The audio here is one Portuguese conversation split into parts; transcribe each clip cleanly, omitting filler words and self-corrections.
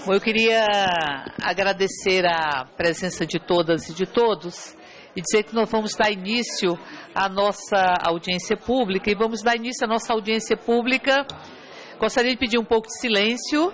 Bom, eu queria agradecer a presença de todas e de todos e dizer que nós vamos dar início à nossa audiência pública. E vamos dar início à nossa audiência pública. Gostaria de pedir um pouco de silêncio.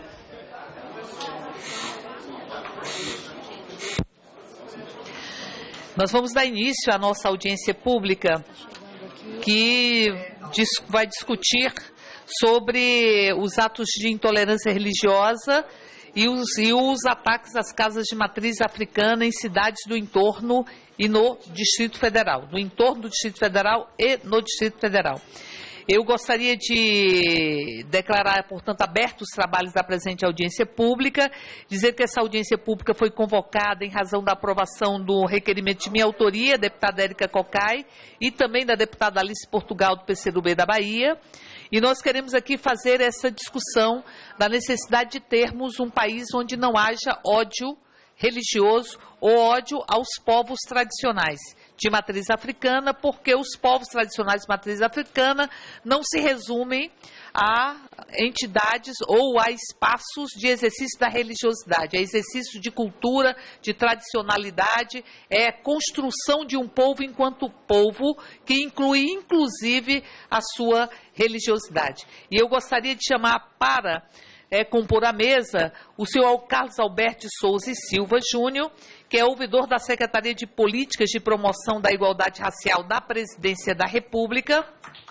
Nós vamos dar início à nossa audiência pública, que vai discutir sobre os atos de intolerância religiosa e os ataques às casas de matriz africana em cidades do entorno e no Distrito Federal, no entorno do Distrito Federal e no Distrito Federal. Eu gostaria de declarar, portanto, abertos os trabalhos da presente audiência pública, dizer que essa audiência pública foi convocada em razão da aprovação do requerimento de minha autoria, deputada Érica Cocai, e também da deputada Alice Portugal, do PCdoB da Bahia. E nós queremos aqui fazer essa discussão da necessidade de termos um país onde não haja ódio religioso ou ódio aos povos tradicionais de matriz africana, porque os povos tradicionais de matriz africana não se resumem a entidades ou a espaços de exercício da religiosidade, é exercício de cultura, de tradicionalidade, é construção de um povo enquanto povo, que inclui inclusive a sua religiosidade. E eu gostaria de chamar para compor a mesa o senhor Carlos Alberto de Souza e Silva Júnior, que é ouvidor da Secretaria de Políticas de Promoção da Igualdade Racial da Presidência da República.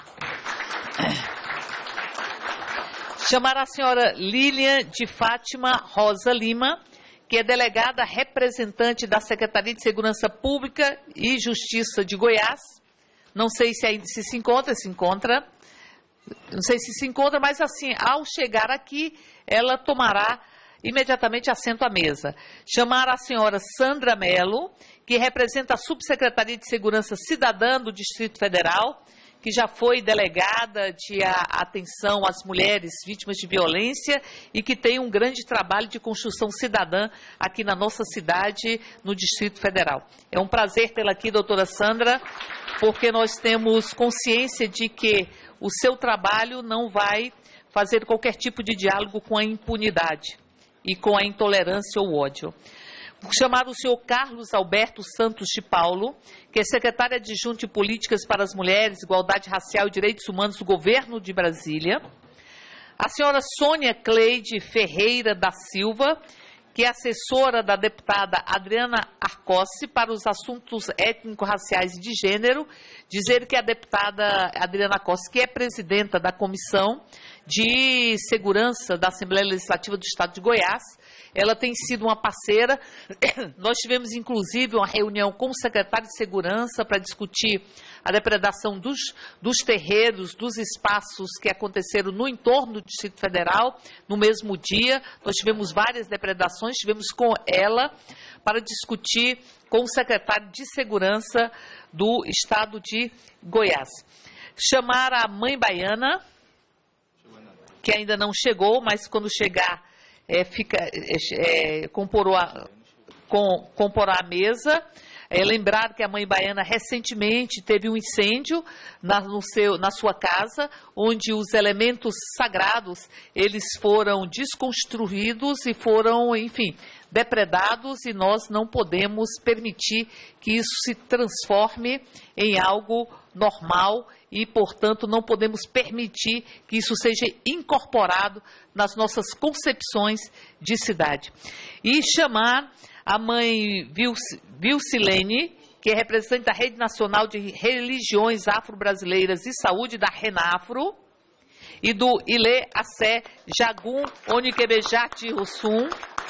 Chamar a senhora Lilian de Fátima Rosa Lima, que é delegada representante da Secretaria de Segurança Pública e Justiça de Goiás. Não sei se ainda se encontra. Não sei se se encontra, mas assim, ao chegar aqui, ela tomará imediatamente assento à mesa. Chamar a senhora Sandra Mello, que representa a Subsecretaria de Segurança Cidadã do Distrito Federal, que já foi delegada de atenção às mulheres vítimas de violência e que tem um grande trabalho de construção cidadã aqui na nossa cidade, no Distrito Federal. É um prazer tê-la aqui, doutora Sandra, porque nós temos consciência de que o seu trabalho não vai fazer qualquer tipo de diálogo com a impunidade e com a intolerância ou ódio. Vou chamar o senhor Carlos Alberto Santos de Paulo, que é secretário adjunto de Políticas para as Mulheres, Igualdade Racial e Direitos Humanos do Governo de Brasília. A senhora Sônia Cleide Ferreira da Silva, que é assessora da deputada Adriana Arcossi para os assuntos étnico-raciais e de gênero, dizer que a deputada Adriana Arcossi, que é presidenta da Comissão de Segurança da Assembleia Legislativa do Estado de Goiás, ela tem sido uma parceira. Nós tivemos, inclusive, uma reunião com o secretário de Segurança para discutir a depredação dos terreiros, dos espaços que aconteceram no entorno do Distrito Federal, no mesmo dia. Nós tivemos várias depredações, tivemos com ela para discutir com o secretário de Segurança do Estado de Goiás. Chamar a mãe baiana, que ainda não chegou, mas quando chegar, comporá a mesa. Lembrar que a mãe baiana recentemente teve um incêndio na sua casa, onde os elementos sagrados eles foram desconstruídos e foram, enfim, depredados, e nós não podemos permitir que isso se transforme em algo normal e, portanto, não podemos permitir que isso seja incorporado nas nossas concepções de cidade. E chamar a mãe Vilcilene, que é representante da Rede Nacional de Religiões Afro-Brasileiras e Saúde, da RENAFRO, e do Ile Assé Jagum Oniquebejati Rossum.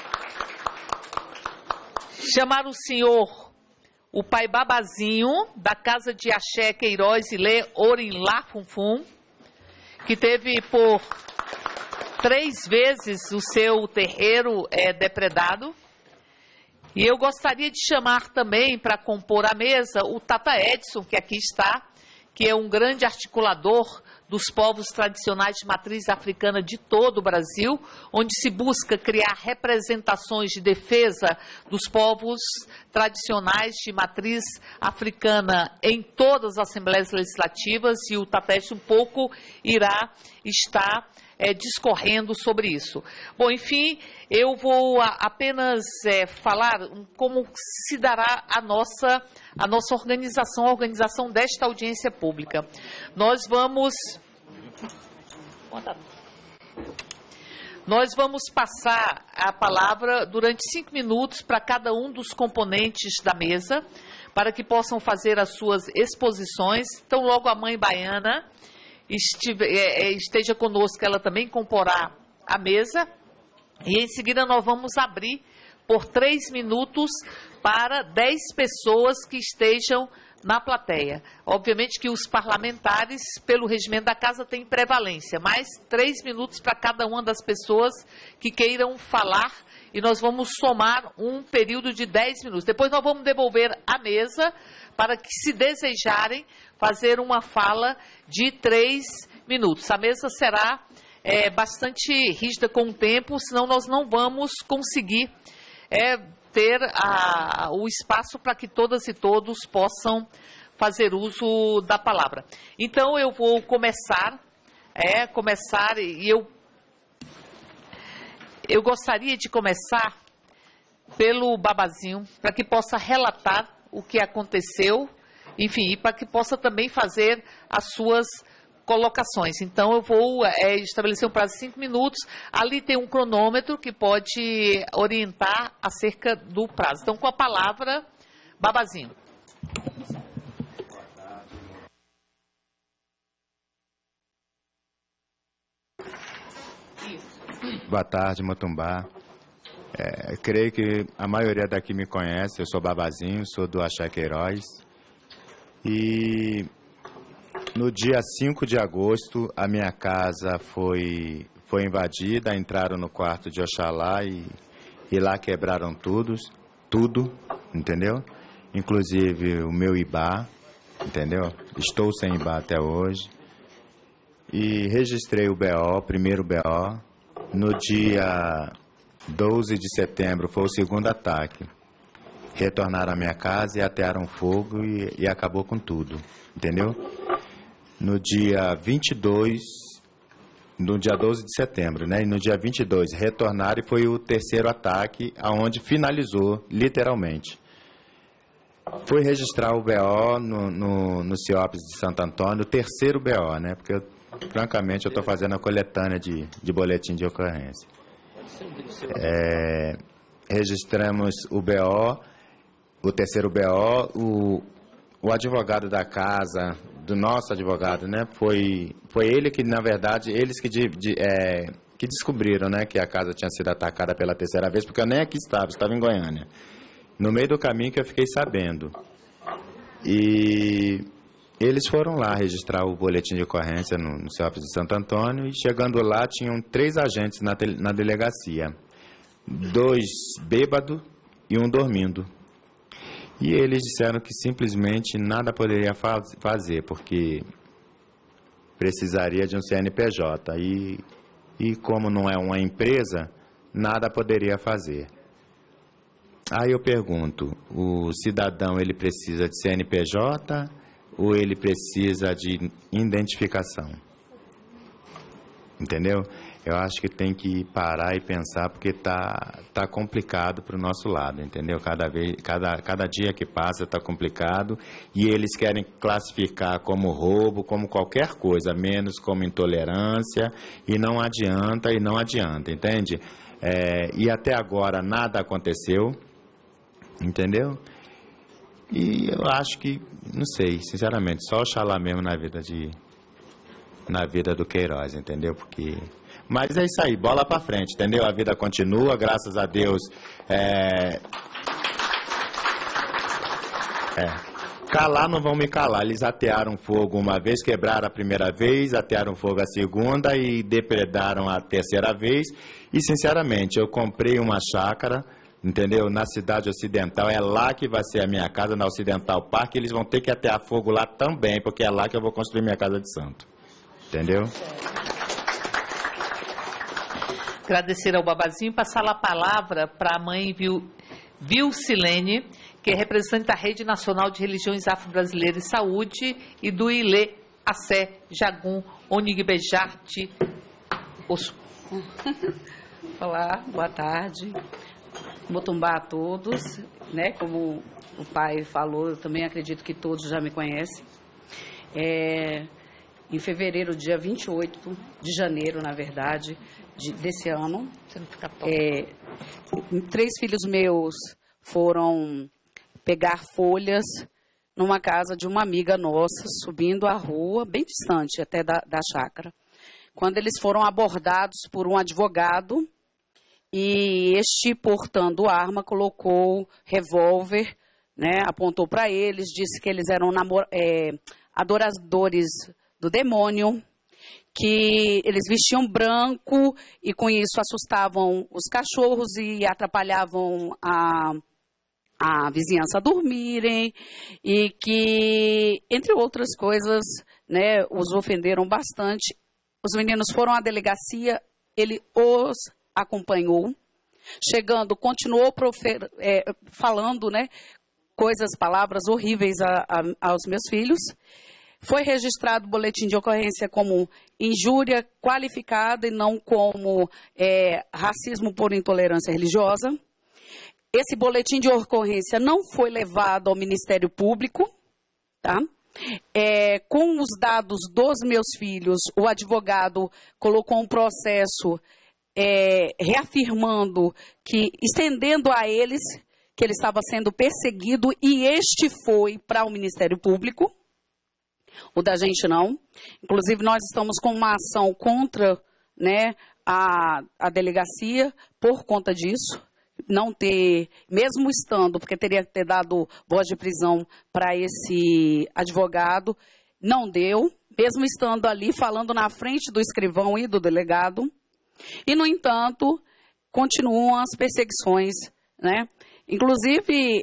Chamar o senhor, o pai Babazinho, da Casa de Axé Queiroz Ile Orinlá Funfum, que teve por 3 vezes o seu terreiro depredado. E eu gostaria de chamar também, para compor a mesa, o Tata Edson, que aqui está, que é um grande articulador dos povos tradicionais de matriz africana de todo o Brasil, onde se busca criar representações de defesa dos povos tradicionais de matriz africana em todas as assembleias legislativas, e o Tata Edson um pouco irá estar discorrendo sobre isso. Bom, enfim, eu vou apenas falar como se dará a nossa organização, a organização desta audiência pública. Nós vamos passar a palavra durante 5 minutos para cada um dos componentes da mesa, para que possam fazer as suas exposições. Então, logo a mãe baiana esteja conosco, ela também comporá a mesa. E em seguida nós vamos abrir por 3 minutos para 10 pessoas que estejam na plateia. Obviamente que os parlamentares, pelo regimento da casa, têm prevalência, mas 3 minutos para cada uma das pessoas que queiram falar, e nós vamos somar um período de 10 minutos. Depois nós vamos devolver a mesa para que, se desejarem, fazer uma fala de 3 minutos. A mesa será bastante rígida com o tempo, senão nós não vamos conseguir ter o espaço para que todas e todos possam fazer uso da palavra. Então, eu vou começar e eu gostaria de começar pelo Babazinho, para que possa relatar o que aconteceu, enfim, e para que possa também fazer as suas colocações. Então, eu vou estabelecer um prazo de 5 minutos. Ali tem um cronômetro que pode orientar acerca do prazo. Então, com a palavra, Babazinho. Boa tarde, Motumbá. Creio que a maioria daqui me conhece. Eu sou Babazinho, sou do Axé Queiroz. E no dia 5 de agosto, a minha casa foi invadida, entraram no quarto de Oxalá e lá quebraram tudo, entendeu? Inclusive o meu ibá, entendeu? Estou sem ibá até hoje. E registrei o BO, o primeiro BO. No dia 12 de setembro foi o segundo ataque. Retornaram à minha casa e atearam fogo e acabou com tudo, entendeu? No dia 22, no dia 12 de setembro, né? E no dia 22 retornaram e foi o terceiro ataque, aonde finalizou, literalmente. Fui registrar o BO no CIOPS de Santo Antônio, o terceiro BO, né? Porque, francamente, eu estou fazendo a coletânea de boletim de ocorrência. Registramos o BO, o terceiro BO, o advogado da casa, do nosso advogado, né? Foi ele que, na verdade, eles que descobriram, né, que a casa tinha sido atacada pela terceira vez, porque eu nem aqui estava em Goiânia. No meio do caminho que eu fiquei sabendo. E eles foram lá registrar o boletim de ocorrência no CIOPS de Santo Antônio e, chegando lá, tinham 3 agentes na delegacia. 2 bêbados e 1 dormindo. E eles disseram que simplesmente nada poderia fazer, porque precisaria de um CNPJ. E como não é uma empresa, nada poderia fazer. Aí eu pergunto, o cidadão ele precisa de CNPJ ou ele precisa de identificação? Entendeu? Eu acho que tem que parar e pensar, porque tá complicado para o nosso lado, entendeu? Cada dia que passa está complicado e eles querem classificar como roubo, como qualquer coisa, menos como intolerância, e não adianta, entende? E até agora nada aconteceu, entendeu? E eu acho que, não sei, sinceramente, só Oxalá mesmo na vida do Queiroz, entendeu? Porque... Mas é isso aí, bola pra frente, entendeu? A vida continua, graças a Deus. Calar não vão me calar. Eles atearam fogo uma vez, quebraram a primeira vez, atearam fogo a segunda e depredaram a terceira vez. E, sinceramente, eu comprei uma chácara, entendeu? Na cidade ocidental, é lá que vai ser a minha casa, na Ocidental Park. Eles vão ter que atear fogo lá também, porque é lá que eu vou construir minha casa de santo. Entendeu? Agradecer ao Babazinho, passar a palavra para a mãe Vilcilene, que é representante da Rede Nacional de Religiões Afro-Brasileiras e Saúde, e do ILE Assé Jagum Onigbejarte Poço. Olá, boa tarde. Motumbá a todos, né? Como o pai falou, eu também acredito que todos já me conhecem. Em fevereiro, dia 28 de janeiro, na verdade, desse ano, 3 filhos meus foram pegar folhas numa casa de uma amiga nossa, subindo a rua, bem distante até da chácara. Quando eles foram abordados por um advogado, e este, portando arma, colocou revólver, né, apontou para eles, disse que eles eram adoradores do demônio, que eles vestiam branco e com isso assustavam os cachorros e atrapalhavam a vizinhança a dormirem, e que, entre outras coisas, né, os ofenderam bastante. Os meninos foram à delegacia, ele os acompanhou, chegando, continuou falando, né, palavras horríveis aos meus filhos. Foi registrado o boletim de ocorrência como injúria qualificada e não como racismo por intolerância religiosa. Esse boletim de ocorrência não foi levado ao Ministério Público, tá? Com os dados dos meus filhos, o advogado colocou um processo reafirmando estendendo a eles que ele estava sendo perseguido, e este foi para o Ministério Público. O da gente não. Inclusive, nós estamos com uma ação contra, né, a delegacia por conta disso. Não ter, mesmo estando, porque teria que ter dado voz de prisão para esse advogado, não deu, mesmo estando ali falando na frente do escrivão e do delegado. E, no entanto, continuam as perseguições, né? Inclusive,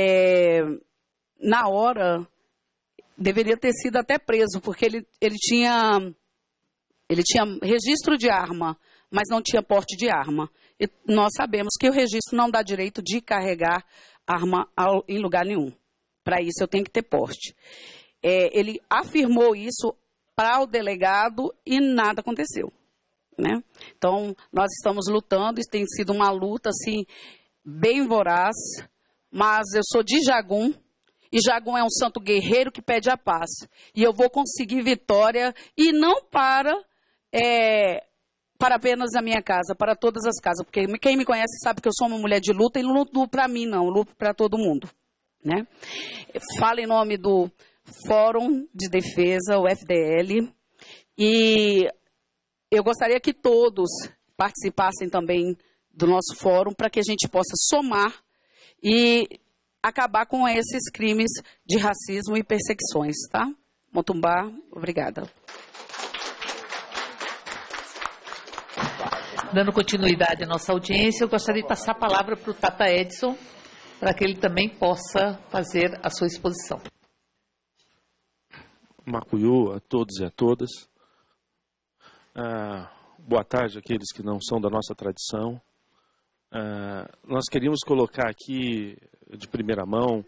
na hora, deveria ter sido até preso, porque ele tinha registro de arma, mas não tinha porte de arma. E nós sabemos que o registro não dá direito de carregar arma em lugar nenhum. Para isso, eu tenho que ter porte. Ele afirmou isso para o delegado e nada aconteceu, né? Então, nós estamos lutando, isso tem sido uma luta, assim, bem voraz, mas eu sou de Jagum, e Jagum é um santo guerreiro que pede a paz. E eu vou conseguir vitória, e não para apenas a minha casa, para todas as casas. Porque quem me conhece sabe que eu sou uma mulher de luta, e não luto para mim, não, luto para todo mundo, né? Falo em nome do Fórum de Defesa, o FDL, e eu gostaria que todos participassem também do nosso fórum, para que a gente possa somar e acabar com esses crimes de racismo e perseguições, tá? Motumbá, obrigada. Dando continuidade à nossa audiência, eu gostaria de passar a palavra para o Tata Edson, para que ele também possa fazer a sua exposição. Macuyu, a todos e a todas. Boa tarde àqueles que não são da nossa tradição. Nós queríamos colocar aqui, de primeira mão,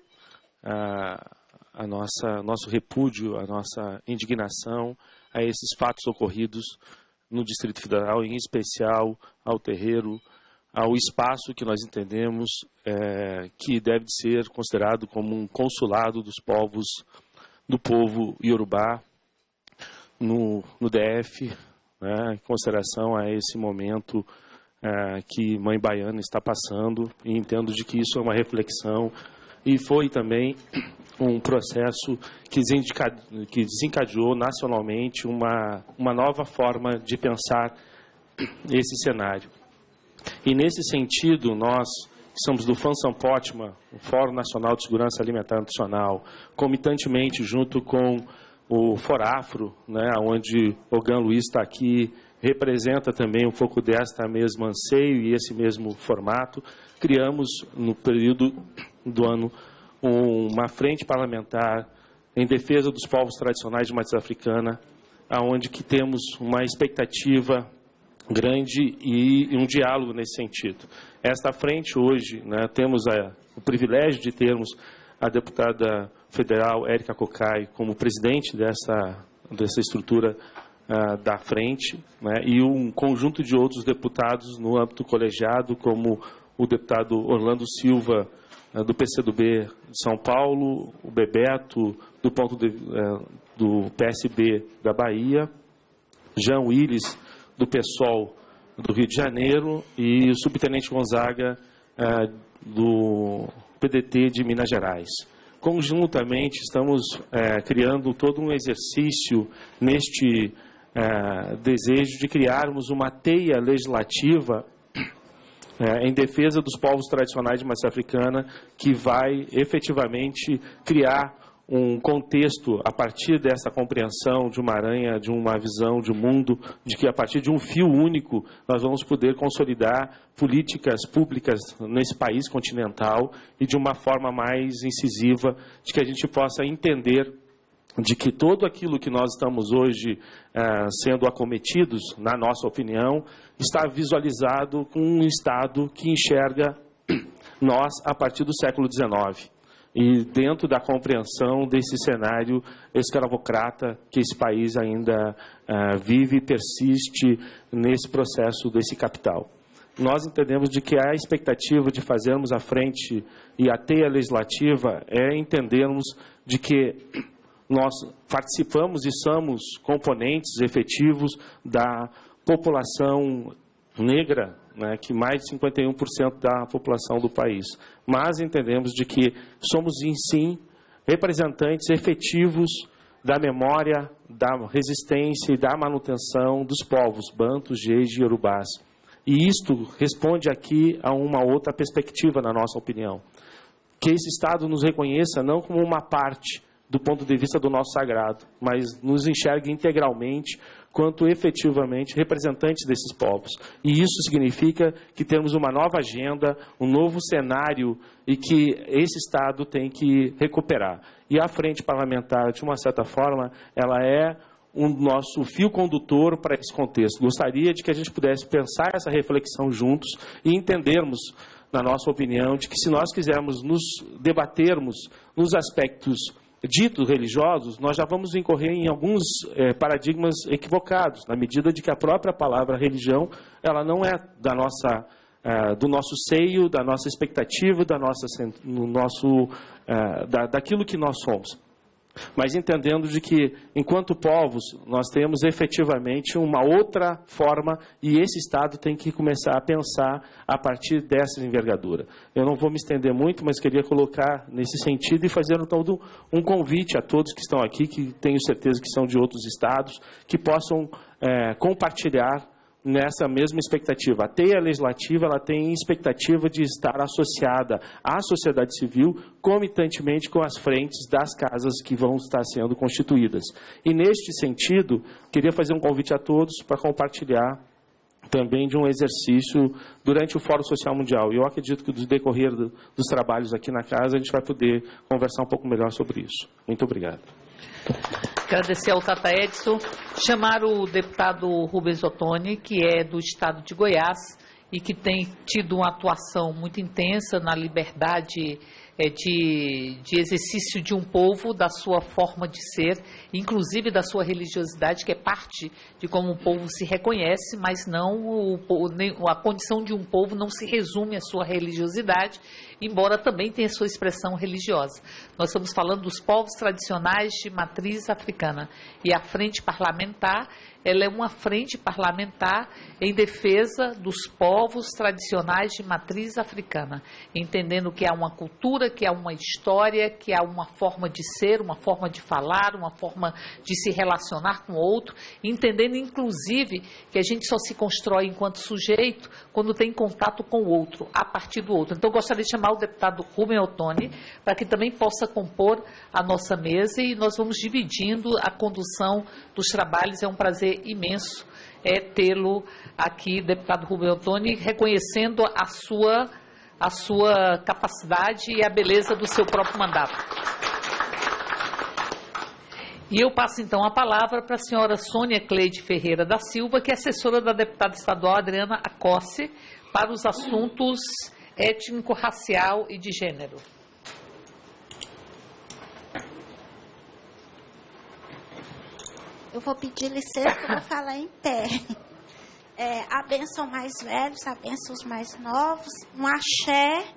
nosso repúdio, a nossa indignação a esses fatos ocorridos no Distrito Federal, em especial ao terreiro, ao espaço que nós entendemos que deve ser considerado como um consulado do povo iorubá no DF, né, em consideração a esse momento que Mãe Baiana está passando, e entendo de que isso é uma reflexão, e foi também um processo que desencadeou nacionalmente uma nova forma de pensar esse cenário. E nesse sentido, nós somos do FANSAMPOTMA, o Fórum Nacional de Segurança Alimentar e Nutricional, comitantemente junto com o Forafro, né, onde o Gan Luiz está aqui, representa também um pouco desta mesma anseio e esse mesmo formato. Criamos, no período do ano, uma frente parlamentar em defesa dos povos tradicionais de matriz africana, onde que temos uma expectativa grande e um diálogo nesse sentido. Esta frente hoje, né, temos o privilégio de termos a deputada federal Érica Cocai como presidente dessa estrutura da frente, né, e um conjunto de outros deputados no âmbito colegiado, como o deputado Orlando Silva, do PCdoB de São Paulo, o Bebeto, do PSB da Bahia, Jean Willis, do PSOL do Rio de Janeiro, e o subtenente Gonzaga, do PDT de Minas Gerais. Conjuntamente, estamos criando todo um exercício neste desejo de criarmos uma teia legislativa em defesa dos povos tradicionais de matriz africana, que vai efetivamente criar um contexto a partir dessa compreensão de uma aranha, de uma visão de mundo, de que a partir de um fio único nós vamos poder consolidar políticas públicas nesse país continental e de uma forma mais incisiva, de que a gente possa entender de que tudo aquilo que nós estamos hoje sendo acometidos, na nossa opinião, está visualizado com um Estado que enxerga nós a partir do século XIX. E dentro da compreensão desse cenário escravocrata que esse país ainda vive e persiste nesse processo desse capital. Nós entendemos de que a expectativa de fazermos a frente e a teia legislativa é entendermos de que nós participamos e somos componentes efetivos da população negra, né, que mais de 51% da população do país. Mas entendemos de que somos, em si, representantes efetivos da memória, da resistência e da manutenção dos povos bantus, geis e iorubás. E isto responde aqui a uma outra perspectiva, na nossa opinião. Que esse Estado nos reconheça não como uma parte do ponto de vista do nosso sagrado, mas nos enxergue integralmente quanto efetivamente representantes desses povos. E isso significa que temos uma nova agenda, um novo cenário e que esse Estado tem que recuperar. E a frente parlamentar, de uma certa forma, ela é o nosso fio condutor para esse contexto. Gostaria de que a gente pudesse pensar essa reflexão juntos e entendermos, na nossa opinião, de que se nós quisermos nos debatermos nos aspectos ditos religiosos, nós já vamos incorrer em alguns paradigmas equivocados, na medida de que a própria palavra religião, ela não é do nosso seio, da nossa expectativa, daquilo que nós somos. Mas entendendo de que, enquanto povos, nós temos efetivamente uma outra forma e esse Estado tem que começar a pensar a partir dessa envergadura. Eu não vou me estender muito, mas queria colocar nesse sentido e fazer todo um convite a todos que estão aqui, que tenho certeza que são de outros estados, que possam compartilhar nessa mesma expectativa. A teia legislativa, ela tem expectativa de estar associada à sociedade civil, comitantemente com as frentes das casas que vão estar sendo constituídas. E, neste sentido, queria fazer um convite a todos para compartilhar também de um exercício durante o Fórum Social Mundial. E eu acredito que, no decorrer dos trabalhos aqui na casa, a gente vai poder conversar um pouco melhor sobre isso. Muito obrigado. Agradecer ao Tata Edson, chamar o deputado Rubens Ottoni, que é do estado de Goiás e que tem tido uma atuação muito intensa na liberdade de exercício de um povo, da sua forma de ser, inclusive da sua religiosidade, que é parte de como o povo se reconhece, mas não a condição de um povo não se resume à sua religiosidade, embora também tenha sua expressão religiosa. Nós estamos falando dos povos tradicionais de matriz africana. E a frente parlamentar, ela é uma frente parlamentar em defesa dos povos tradicionais de matriz africana, entendendo que há uma cultura, que há uma história, que há uma forma de ser, uma forma de falar, uma forma de se relacionar com o outro, entendendo, inclusive, que a gente só se constrói enquanto sujeito quando tem contato com o outro, a partir do outro. Então, eu gostaria de chamar o deputado Rubens Ottoni para que também possa compor a nossa mesa e nós vamos dividindo a condução dos trabalhos. É um prazer imenso tê-lo aqui, deputado Rubens Ottoni, reconhecendo a sua capacidade e a beleza do seu próprio mandato. E eu passo, então, a palavra para a senhora Sônia Cleide Ferreira da Silva, que é assessora da deputada estadual Adriana Acossi, para os assuntos étnico, racial e de gênero. Eu vou pedir licença que eu vou falar em pé. Abençoa mais velhos, abençoa os mais novos, um axé.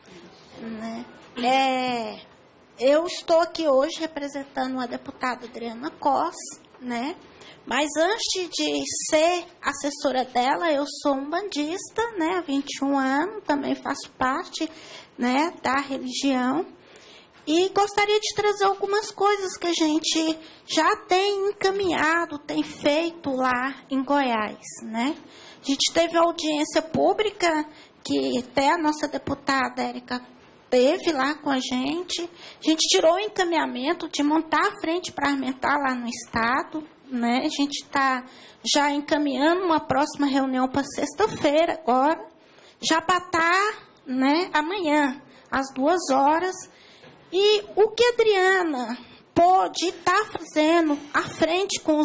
Né? Eu estou aqui hoje representando a deputada Adriana Costa, né? Mas antes de ser assessora dela, eu sou umbandista, né? Há 21 anos, também faço parte, né, da religião. E gostaria de trazer algumas coisas que a gente já tem encaminhado, tem feito lá em Goiás, né? A gente teve audiência pública, que até a nossa deputada Érica teve lá com a gente. A gente tirou o encaminhamento de montar a frente parlamentar lá no Estado, né? A gente está já encaminhando uma próxima reunião para sexta-feira agora, já para estar, né, amanhã, às 2h. E o que a Adriana pôde estar fazendo à frente com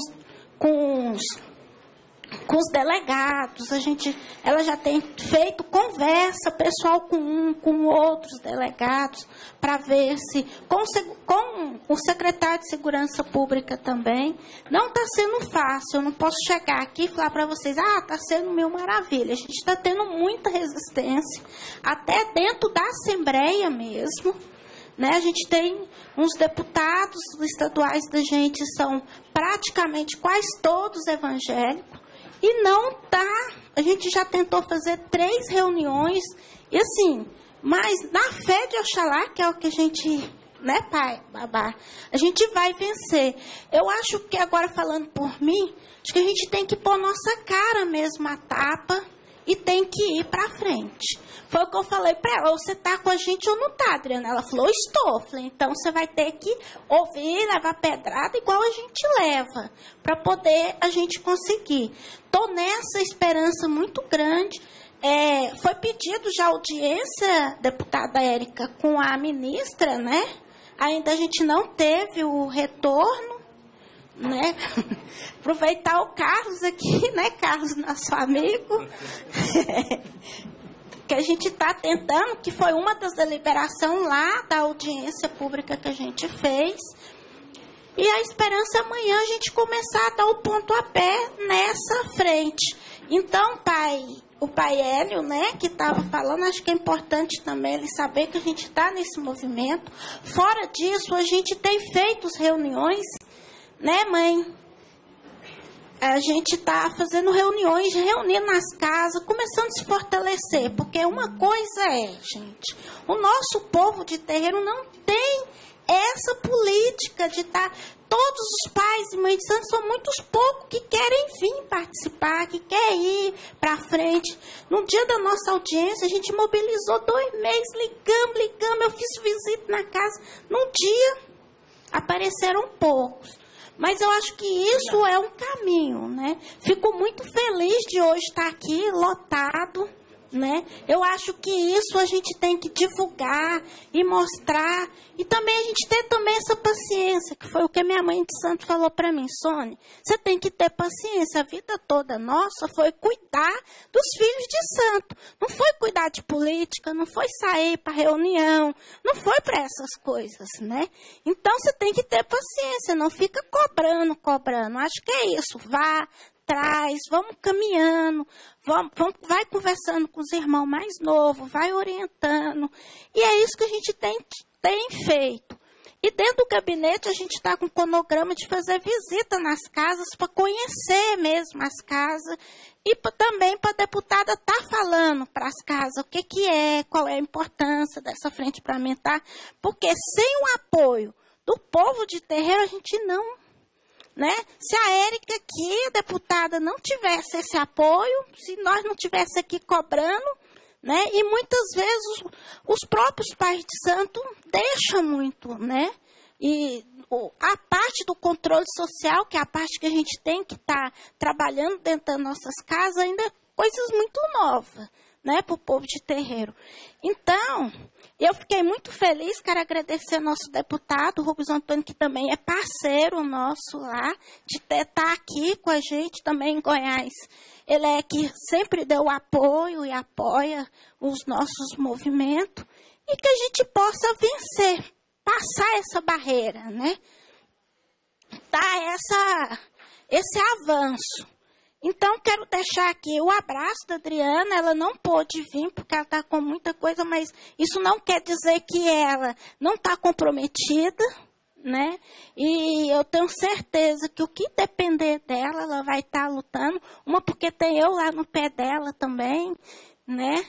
os delegados, ela já tem feito conversa pessoal com outros delegados, para ver se, com o secretário de Segurança Pública também, não está sendo fácil. Eu não posso chegar aqui e falar para vocês, está sendo mil maravilha. A gente está tendo muita resistência, até dentro da Assembleia mesmo. Né? A gente tem uns deputados estaduais da gente, são praticamente quase todos evangélicos, e não tá. A gente já tentou fazer 3 reuniões, e assim, mas na fé de Oxalá, que é o que a gente, né, pai, babá, a gente vai vencer. Eu acho que agora, falando por mim, acho que a gente tem que pôr nossa cara mesmo a tapa e tem que ir para frente. Foi o que eu falei para ela, você tá com a gente ou não tá, Adriana? Ela falou, estou. Eu falei, então você vai ter que ouvir, levar pedrada igual a gente leva, para poder a gente conseguir. Estou nessa esperança muito grande. Foi pedido já audiência, deputada Érica, com a ministra, né? Ainda a gente não teve o retorno, né? Aproveitar o Carlos aqui, né, Carlos, nosso amigo, que a gente está tentando, que foi uma das deliberações lá da audiência pública que a gente fez. E a esperança é amanhã a gente começar a dar o pontapé nessa frente. Então, o pai Hélio, né, que estava falando, acho que é importante também ele saber que a gente está nesse movimento. Fora disso, a gente tem feito reuniões, né, mãe? A gente está fazendo reuniões, reunindo nas casas, começando a se fortalecer. Porque uma coisa gente, o nosso povo de terreiro não tem essa política de estar. Todos os pais e mães de santo são muitos poucos que querem vir participar, que querem ir para frente. No dia da nossa audiência, a gente mobilizou 2 meses, ligamos. Eu fiz visita na casa. Num dia, apareceram poucos. Mas eu acho que isso é um caminho, né? Fico muito feliz de hoje estar aqui, lotado, né? Eu acho que isso a gente tem que divulgar e mostrar. E também a gente ter também essa paciência, que foi o que minha mãe de santo falou para mim. Sônia, você tem que ter paciência. A vida toda nossa foi cuidar dos filhos de santo. Não foi cuidar de política, não foi sair para reunião, não foi para essas coisas, né? Então você tem que ter paciência, não fica cobrando. Acho que é isso. Vá, traz, vamos caminhando, vai conversando com os irmãos mais novos, vai orientando. E é isso que a gente tem feito. E dentro do gabinete a gente está com o cronograma de fazer visita nas casas para conhecer mesmo as casas e também para a deputada estar falando para as casas o que é, qual é a importância dessa frente parlamentar, porque sem o apoio do povo de terreiro a gente não, né? Se a Érica aqui, a deputada, não tivesse esse apoio, se nós não estivéssemos aqui cobrando, né? E muitas vezes os próprios pais de santo deixam muito, né? E a parte do controle social, que é a parte que a gente tem que estar trabalhando dentro das nossas casas, ainda é coisas muito novas, né, para o povo de terreiro. Então, eu fiquei muito feliz, quero agradecer ao nosso deputado, Rubens Antônio, que também é parceiro nosso lá, de estar aqui com a gente também em Goiás. Ele é que sempre deu apoio e apoia os nossos movimentos, e que a gente possa vencer, passar essa barreira, né? Dar esse avanço. Então, quero deixar aqui o abraço da Adriana. Ela não pôde vir porque ela está com muita coisa, mas isso não quer dizer que ela não está comprometida, né? E eu tenho certeza que o que depender dela, ela vai estar lutando. Uma porque tem eu lá no pé dela também, né?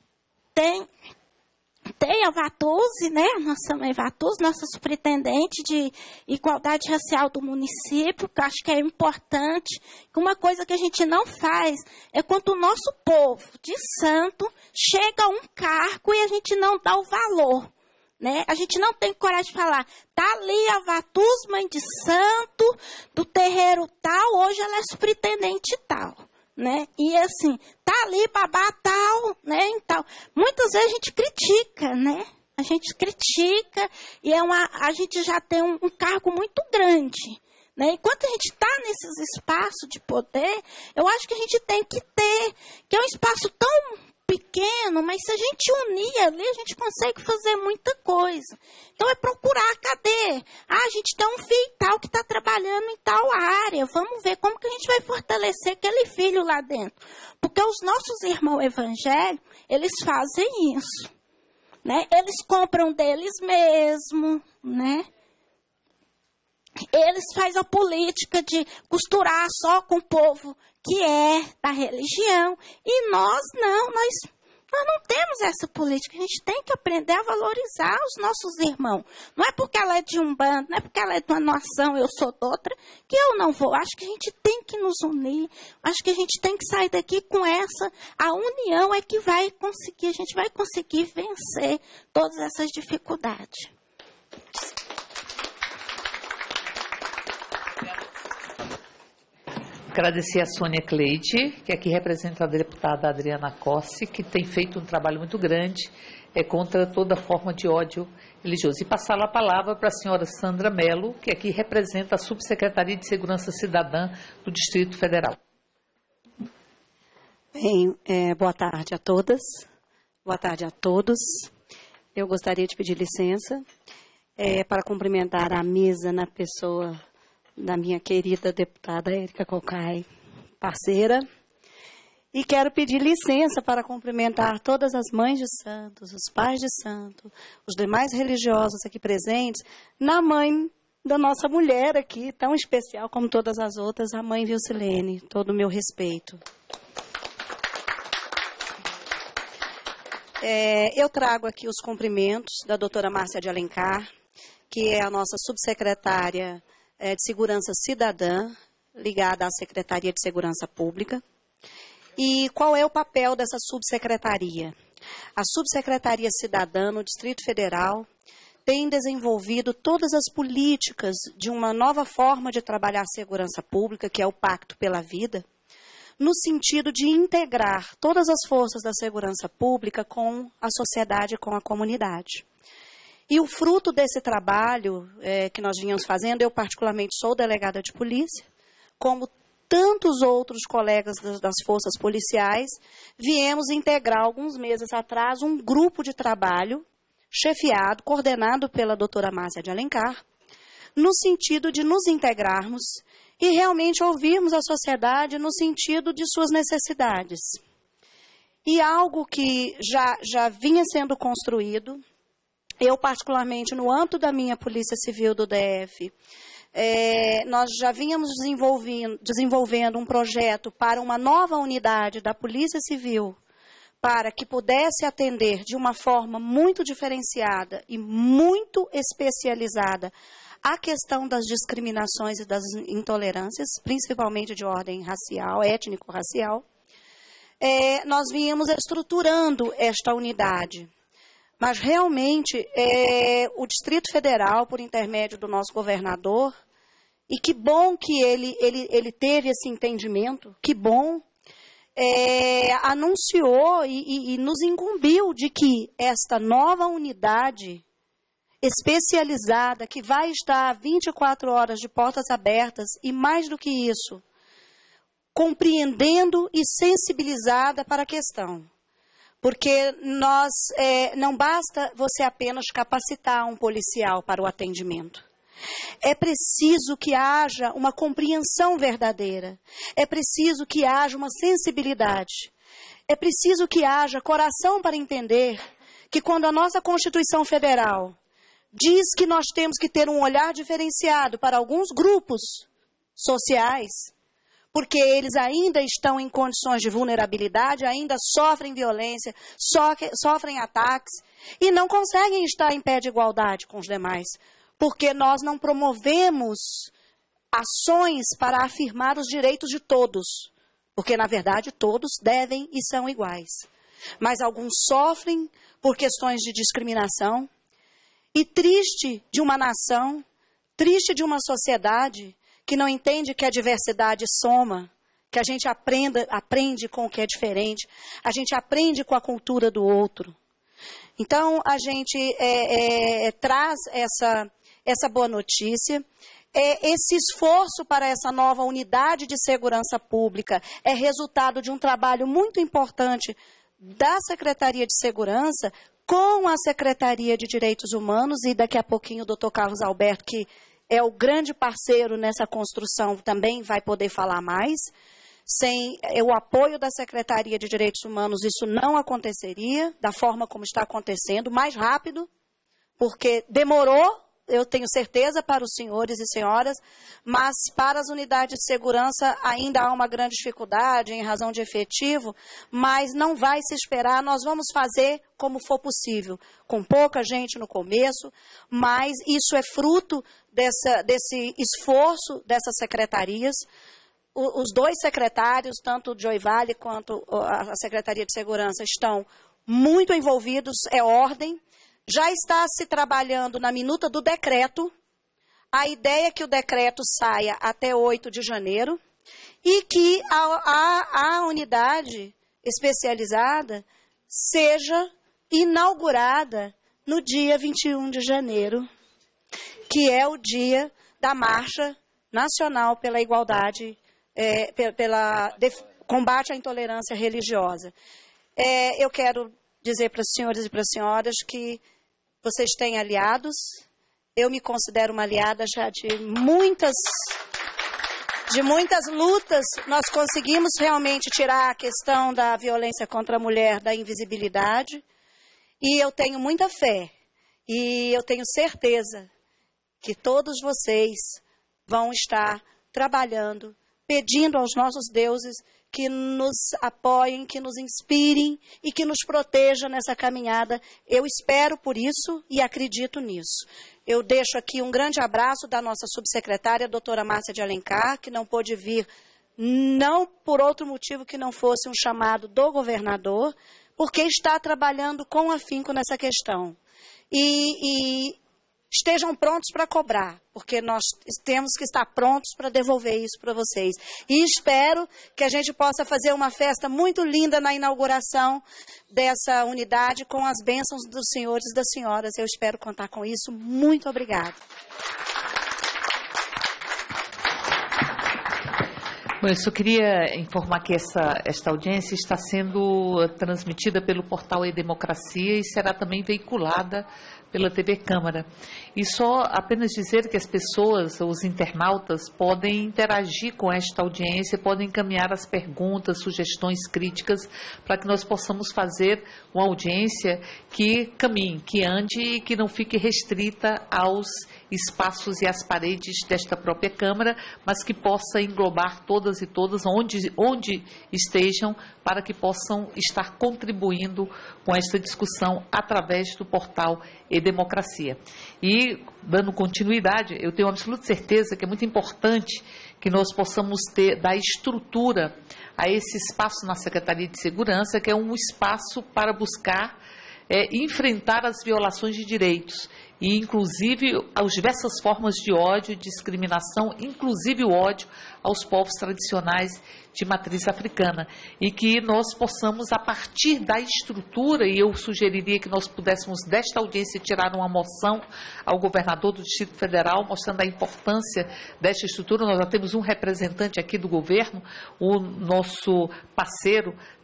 Tem a Vatuzzi, né? Nossa mãe Vatuzzi, nossa superintendente de igualdade racial do município, que eu acho que é importante. Que uma coisa que a gente não faz é quando o nosso povo de santo chega a um cargo e a gente não dá o valor, né? A gente não tem coragem de falar, tá ali a Vatuzzi, mãe de santo, do terreiro tal, hoje ela é superintendente tal. Né? E assim, tá ali babá tal, né? Então, muitas vezes a gente critica, né? A gente critica e a gente já tem um cargo muito grande, né? Enquanto a gente está nesses espaços de poder, eu acho que a gente tem que ter, que é um espaço tão pequeno, mas se a gente unir ali, a gente consegue fazer muita coisa. Então, é procurar, cadê? A gente tem um filho tal que está trabalhando em tal área. Vamos ver como que a gente vai fortalecer aquele filho lá dentro. Porque os nossos irmãos evangélicos, eles fazem isso, né? Eles compram deles mesmos, né? Eles fazem a política de costurar só com o povo que é da religião. E nós não temos essa política. A gente tem que aprender a valorizar os nossos irmãos. Não é porque ela é de um bando, não é porque ela é de uma nação, eu sou de outra, que eu não vou. Acho que a gente tem que nos unir. Acho que a gente tem que sair daqui com essa. A união é que vai conseguir, a gente vai conseguir vencer todas essas dificuldades. Agradecer a Sônia Cleide, que aqui representa a deputada Adriana Cossi, que tem feito um trabalho muito grande contra toda forma de ódio religioso. E passar a palavra para a senhora Sandra Mello, que aqui representa a Subsecretaria de Segurança Cidadã do Distrito Federal. Bem, boa tarde a todas, boa tarde a todos. Eu gostaria de pedir licença para cumprimentar a mesa na pessoa da minha querida deputada Érica Cocai, parceira. E quero pedir licença para cumprimentar todas as mães de santos, os pais de santo, os demais religiosos aqui presentes, na mãe da nossa mulher aqui, tão especial como todas as outras, a mãe Vilcilene. Todo o meu respeito. Eu trago aqui os cumprimentos da doutora Márcia de Alencar, que é a nossa subsecretária de Segurança Cidadã, ligada à Secretaria de Segurança Pública. E qual é o papel dessa subsecretaria? A Subsecretaria Cidadã no Distrito Federal tem desenvolvido todas as políticas de uma nova forma de trabalhar a segurança pública, que é o Pacto pela Vida, no sentido de integrar todas as forças da segurança pública com a sociedade e com a comunidade. E o fruto desse trabalho que nós vínhamos fazendo, eu particularmente sou delegada de polícia, como tantos outros colegas das forças policiais, viemos integrar alguns meses atrás um grupo de trabalho chefiado, coordenado pela doutora Márcia de Alencar, no sentido de nos integrarmos e realmente ouvirmos a sociedade no sentido de suas necessidades. E algo que já vinha sendo construído, eu particularmente no âmbito da minha Polícia Civil do DF, nós já vínhamos desenvolvendo um projeto para uma nova unidade da Polícia Civil, para que pudesse atender de uma forma muito diferenciada e muito especializada a questão das discriminações e das intolerâncias, principalmente de ordem racial, étnico-racial. Nós vínhamos estruturando esta unidade. Mas, realmente, o Distrito Federal, por intermédio do nosso governador, e que bom que ele teve esse entendimento, que bom, anunciou e nos incumbiu de que esta nova unidade especializada, que vai estar 24 horas de portas abertas, e mais do que isso, compreendendo e sensibilizada para a questão. Porque não basta você apenas capacitar um policial para o atendimento. É preciso que haja uma compreensão verdadeira. É preciso que haja uma sensibilidade. É preciso que haja coração para entender que quando a nossa Constituição Federal diz que nós temos que ter um olhar diferenciado para alguns grupos sociais, porque eles ainda estão em condições de vulnerabilidade, ainda sofrem violência, sofrem ataques e não conseguem estar em pé de igualdade com os demais, porque nós não promovemos ações para afirmar os direitos de todos, porque na verdade todos devem e são iguais. Mas alguns sofrem por questões de discriminação e triste de uma nação, triste de uma sociedade que não entende que a diversidade soma, que a gente aprende com o que é diferente, a gente aprende com a cultura do outro. Então, a gente traz essa boa notícia. Esse esforço para essa nova unidade de segurança pública é resultado de um trabalho muito importante da Secretaria de Segurança com a Secretaria de Direitos Humanos e daqui a pouquinho o Dr. Carlos Alberto, que é o grande parceiro nessa construção, também vai poder falar mais. Sem o apoio da Secretaria de Direitos Humanos, isso não aconteceria da forma como está acontecendo, mais rápido, porque demorou, eu tenho certeza, para os senhores e senhoras, mas para as unidades de segurança ainda há uma grande dificuldade em razão de efetivo, mas não vai se esperar, nós vamos fazer como for possível, com pouca gente no começo, mas isso é fruto desse esforço dessas secretarias. Os dois secretários, tanto o Joy Vale quanto a Secretaria de Segurança, estão muito envolvidos, é ordem. Já está se trabalhando na minuta do decreto. A ideia é que o decreto saia até 8 de janeiro e que a unidade especializada seja inaugurada no dia 21 de janeiro, que é o dia da Marcha Nacional pela Igualdade, combate à intolerância religiosa. Eu quero dizer para os senhores e para as senhoras que vocês têm aliados. Eu me considero uma aliada já de muitas lutas. Nós conseguimos realmente tirar a questão da violência contra a mulher da invisibilidade. E eu tenho muita fé. E eu tenho certeza que todos vocês vão estar trabalhando, pedindo aos nossos deuses que nos apoiem, que nos inspirem e que nos protejam nessa caminhada. Eu espero por isso e acredito nisso. Eu deixo aqui um grande abraço da nossa subsecretária, a doutora Márcia de Alencar, que não pôde vir, não por outro motivo que não fosse um chamado do governador, porque está trabalhando com afinco nessa questão. E estejam prontos para cobrar, porque nós temos que estar prontos para devolver isso para vocês. E espero que a gente possa fazer uma festa muito linda na inauguração dessa unidade com as bênçãos dos senhores e das senhoras. Eu espero contar com isso. Muito obrigada. Bom, eu só queria informar que esta audiência está sendo transmitida pelo portal E-Democracia e será também veiculada pela TV Câmara. E só apenas dizer que as pessoas, os internautas, podem interagir com esta audiência, podem encaminhar as perguntas, sugestões, críticas, para que nós possamos fazer uma audiência que caminhe, que ande e que não fique restrita aos espaços e às paredes desta própria Câmara, mas que possa englobar todas e todas, onde estejam, para que possam estar contribuindo com esta discussão através do portal E-Democracia. E, dando continuidade, eu tenho absoluta certeza que é muito importante que nós possamos dar estrutura a esse espaço na Secretaria de Segurança, que é um espaço para buscar enfrentar as violações de direitos e, inclusive, as diversas formas de ódio, discriminação, inclusive o ódio aos povos tradicionais de matriz africana. E que nós possamos, a partir da estrutura, e eu sugeriria que nós pudéssemos, desta audiência, tirar uma moção ao governador do Distrito Federal, mostrando a importância desta estrutura. Nós já temos um representante aqui do governo, o nosso parceiro,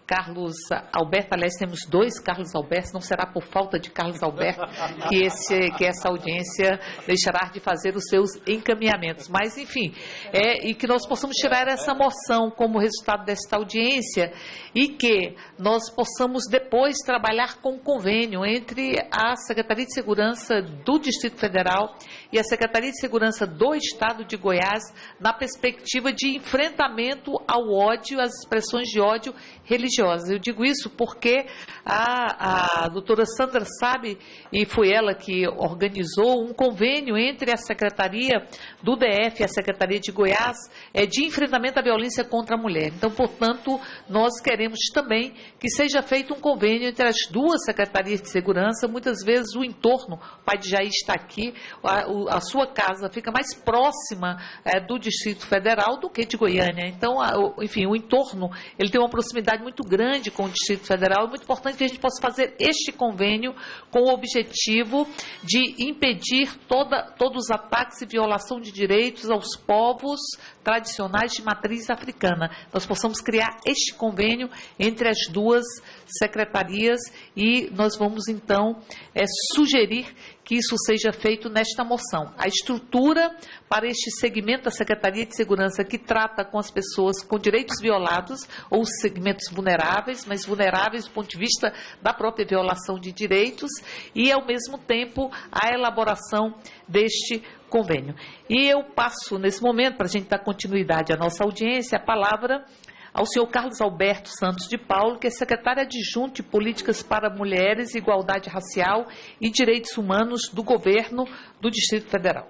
Carlos Alberto, aliás, temos 2 Carlos Albertos, não será por falta de Carlos Alberto que essa audiência deixará de fazer os seus encaminhamentos. Mas, enfim, e que nós possamos tirar essa moção como resultado desta audiência e que nós possamos depois trabalhar com um convênio entre a Secretaria de Segurança do Distrito Federal e a Secretaria de Segurança do Estado de Goiás na perspectiva de enfrentamento ao ódio, às expressões de ódio religiosas. Eu digo isso porque a doutora Sandra sabe, e foi ela que organizou um convênio entre a Secretaria do DF e a Secretaria de Goiás de enfrentamento à violência contra a mulher. Então, portanto, nós queremos também que seja feito um convênio entre as 2 Secretarias de Segurança. Muitas vezes o entorno, o pai de Jair está aqui, a sua casa fica mais próxima do Distrito Federal do que de Goiânia. Então, enfim, o entorno, ele tem uma proximidade muito grande com o Distrito Federal. É muito importante que a gente possa fazer este convênio com o objetivo de impedir todos os ataques e violação de direitos aos povos tradicionais de matriz africana. Nós possamos criar este convênio entre as 2 secretarias e nós vamos, então, sugerir que isso seja feito nesta moção. A estrutura para este segmento da Secretaria de Segurança que trata com as pessoas com direitos violados ou segmentos vulneráveis, mas vulneráveis do ponto de vista da própria violação de direitos e, ao mesmo tempo, a elaboração deste convênio. E eu passo, nesse momento, para a gente dar continuidade à nossa audiência, a palavra ao senhor Carlos Alberto Santos de Paulo, que é secretário adjunto de Políticas para Mulheres, Igualdade Racial e Direitos Humanos do Governo do Distrito Federal.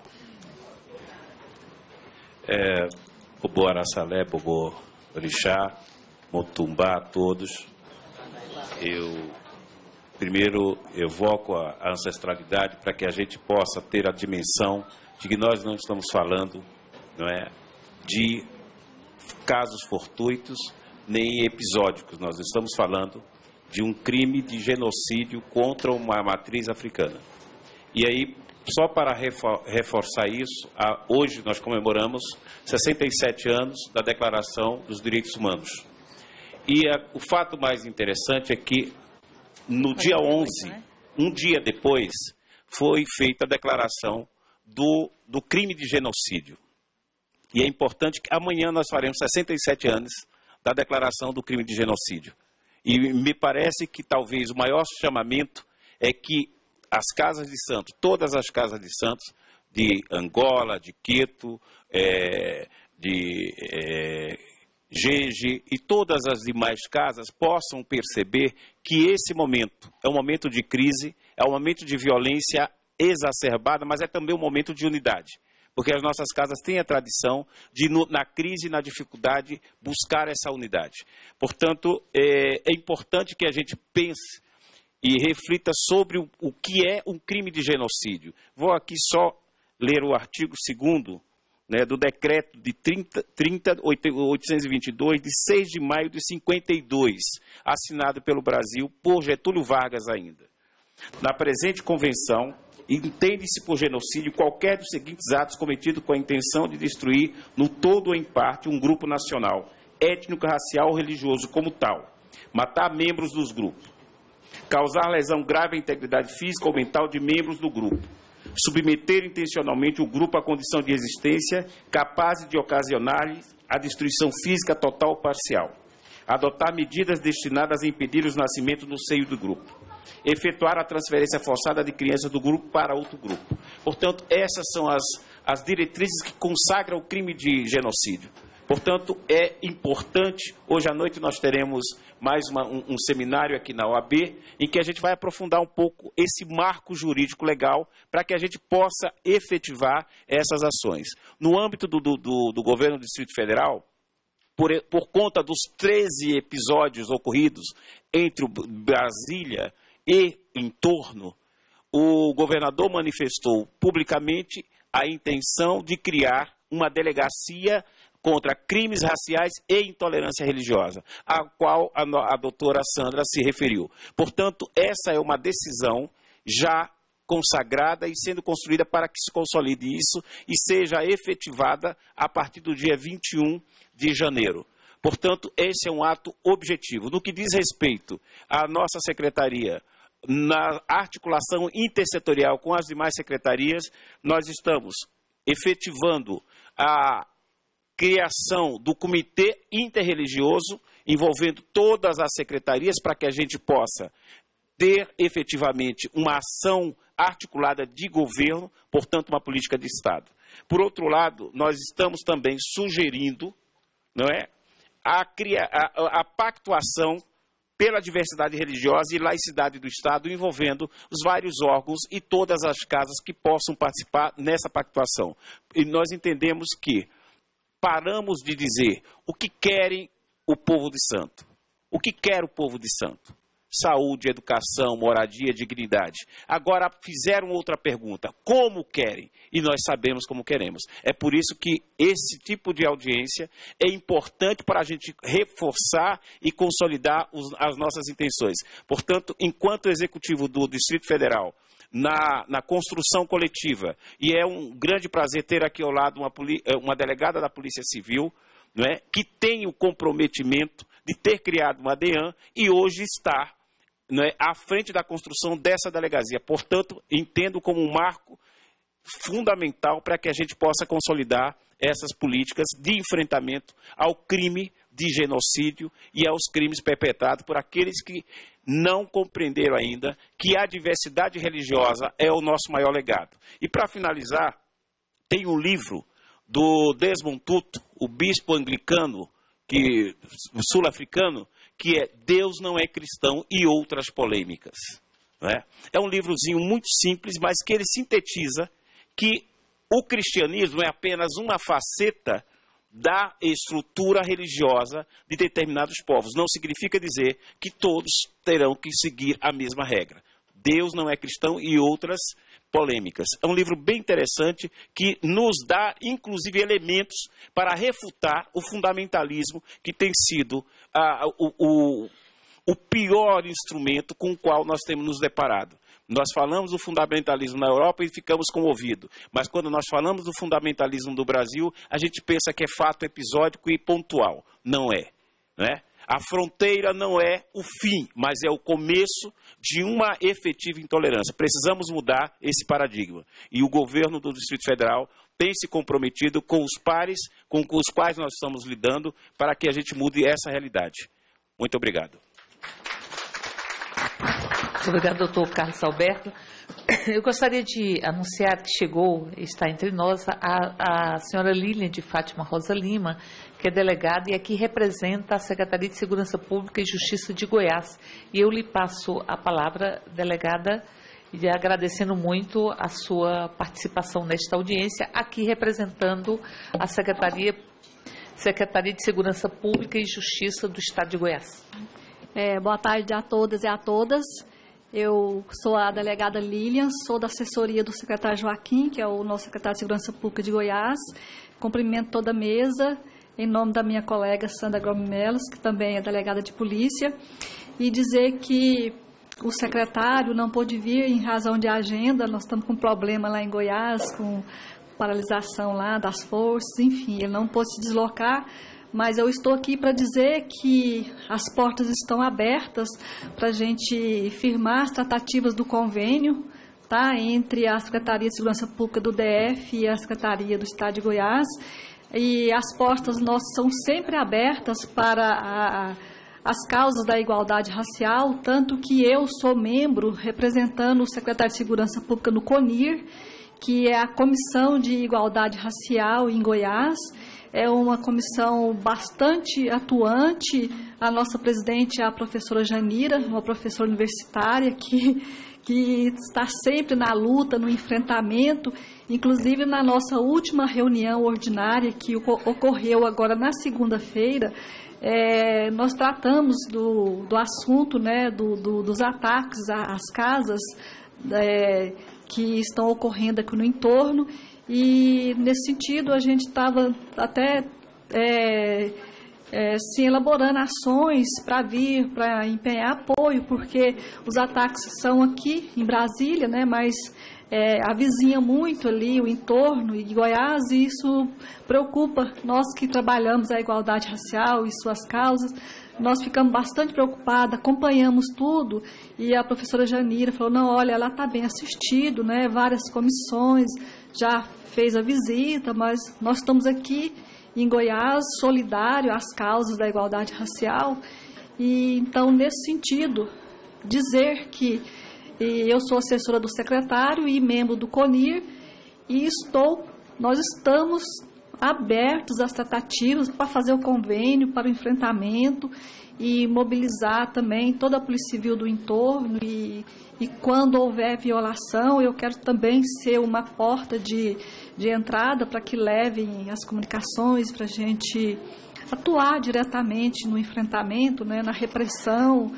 Bobo Araçalé, Bobo Orixá, Motumbá, a todos. Eu primeiro evoco a ancestralidade para que a gente possa ter a dimensão de que nós não estamos falando, não é, de casos fortuitos nem episódicos. Nós estamos falando de um crime de genocídio contra uma matriz africana. E aí, só para reforçar isso, hoje nós comemoramos 67 anos da Declaração dos Direitos Humanos. E o fato mais interessante é que no dia 11, um dia depois, foi feita a declaração do crime de genocídio. E é importante que amanhã nós faremos 67 anos da declaração do crime de genocídio. E me parece que talvez o maior chamamento é que as casas de santos, todas as casas de santos, de Angola, de Queto, de Genge e todas as demais casas possam perceber que esse momento é um momento de crise, é um momento de violência exacerbada, mas é também um momento de unidade. Porque as nossas casas têm a tradição de, na crise e na dificuldade, buscar essa unidade. Portanto, é importante que a gente pense e reflita sobre o que é um crime de genocídio. Vou aqui só ler o artigo 2º, né, do decreto de 822, de 6 de maio de 52, assinado pelo Brasil por Getúlio Vargas ainda. Na presente convenção, entende-se por genocídio qualquer dos seguintes atos cometido com a intenção de destruir, no todo ou em parte, um grupo nacional, étnico, racial ou religioso como tal, matar membros dos grupos, causar lesão grave à integridade física ou mental de membros do grupo, submeter intencionalmente o grupo à condição de existência capaz de ocasionar-lhe a destruição física total ou parcial, adotar medidas destinadas a impedir os nascimentos no seio do grupo, efetuar a transferência forçada de crianças do grupo para outro grupo. Portanto, essas são as diretrizes que consagram o crime de genocídio. Portanto, é importante, hoje à noite nós teremos mais um seminário aqui na OAB, em que a gente vai aprofundar um pouco esse marco jurídico legal para que a gente possa efetivar essas ações. No âmbito do governo do Distrito Federal, por conta dos 13 episódios ocorridos entre Brasília e em torno, o governador manifestou publicamente a intenção de criar uma delegacia contra crimes raciais e intolerância religiosa, a qual a doutora Sandra se referiu. Portanto, essa é uma decisão já consagrada e sendo construída para que se consolide isso e seja efetivada a partir do dia 21 de janeiro. Portanto, esse é um ato objetivo. No que diz respeito à nossa secretaria, na articulação intersetorial com as demais secretarias, nós estamos efetivando a criação do Comitê Interreligioso, envolvendo todas as secretarias, para que a gente possa ter efetivamente uma ação articulada de governo, portanto, uma política de Estado. Por outro lado, nós estamos também sugerindo, não é, a pactuação pela diversidade religiosa e laicidade do Estado, envolvendo os vários órgãos e todas as casas que possam participar nessa pactuação. E nós entendemos que paramos de dizer o que querem o povo de Santo. O que quer o povo de Santo? Saúde, educação, moradia, dignidade. Agora fizeram outra pergunta. Como querem? E nós sabemos como queremos. É por isso que esse tipo de audiência é importante para a gente reforçar e consolidar as nossas intenções. Portanto, enquanto executivo do Distrito Federal, na construção coletiva, e é um grande prazer ter aqui ao lado uma delegada da Polícia Civil, não é, que tem o comprometimento de ter criado uma DEAN e hoje está, não é, à frente da construção dessa delegacia. Portanto, entendo como um marco fundamental para que a gente possa consolidar essas políticas de enfrentamento ao crime de genocídio e aos crimes perpetrados por aqueles que não compreenderam ainda que a diversidade religiosa é o nosso maior legado. E para finalizar, tem um livro do Desmond Tutu, o bispo anglicano, sul-africano, que é Deus não é cristão e outras polêmicas. Não é? É um livrozinho muito simples, mas que ele sintetiza que o cristianismo é apenas uma faceta da estrutura religiosa de determinados povos. Não significa dizer que todos terão que seguir a mesma regra. Deus não é cristão e outras polêmicas. É um livro bem interessante que nos dá, inclusive, elementos para refutar o fundamentalismo que tem sido o pior instrumento com o qual nós temos nos deparado. Nós falamos do fundamentalismo na Europa e ficamos comovidos, mas quando nós falamos do fundamentalismo do Brasil, a gente pensa que é fato episódico e pontual. Não é, né? A fronteira não é o fim, mas é o começo de uma efetiva intolerância. Precisamos mudar esse paradigma. E o governo do Distrito Federal tem se comprometido com os pares com os quais nós estamos lidando para que a gente mude essa realidade. Muito obrigado. Obrigado, doutor Carlos Alberto. Eu gostaria de anunciar que chegou, está entre nós, a senhora Lília de Fátima Rosa Lima, que é delegada e aqui representa a Secretaria de Segurança Pública e Justiça de Goiás. E eu lhe passo a palavra, delegada, e agradecendo muito a sua participação nesta audiência, aqui representando a Secretaria de Segurança Pública e Justiça do Estado de Goiás. Boa tarde a todas e a todas. Eu sou a delegada Lilian, sou da assessoria do secretário Joaquim, que é o nosso secretário de Segurança Pública de Goiás. Cumprimento toda a mesa, em nome da minha colega Sandra Gomes Melos, que também é delegada de polícia, e dizer que o secretário não pôde vir em razão de agenda. Nós estamos com um problema lá em Goiás, com paralisação lá das forças, enfim, ele não pôde se deslocar. Mas eu estou aqui para dizer que as portas estão abertas para a gente firmar as tratativas do convênio, tá, entre a Secretaria de Segurança Pública do DF e a Secretaria do Estado de Goiás. E as portas nossas são sempre abertas para as causas da igualdade racial, tanto que eu sou membro representando o secretário de Segurança Pública no CONIR, que é a Comissão de Igualdade Racial em Goiás. É uma comissão bastante atuante. A nossa presidente é a professora Janira, uma professora universitária que está sempre na luta, no enfrentamento. Inclusive, na nossa última reunião ordinária, que ocorreu agora na segunda-feira, nós tratamos do assunto, né, dos ataques às casas que estão ocorrendo aqui no entorno. E, nesse sentido, a gente estava até se elaborando ações para empenhar apoio, porque os ataques são aqui em Brasília, né, mas avizinha muito ali o entorno de Goiás, e isso preocupa nós que trabalhamos a igualdade racial e suas causas. Nós ficamos bastante preocupados, acompanhamos tudo, e a professora Janira falou, não, olha, ela está bem assistido, né? Várias comissões, já fez a visita, mas nós estamos aqui em Goiás, solidário às causas da igualdade racial, e então, nesse sentido, dizer que eu sou assessora do secretário e membro do CONIR, e nós estamos abertos às tratativas para fazer o convênio, para o enfrentamento e mobilizar também toda a Polícia Civil do entorno, e quando houver violação, eu quero também ser uma porta de entrada para que levem as comunicações para a gente atuar diretamente no enfrentamento, né, na repressão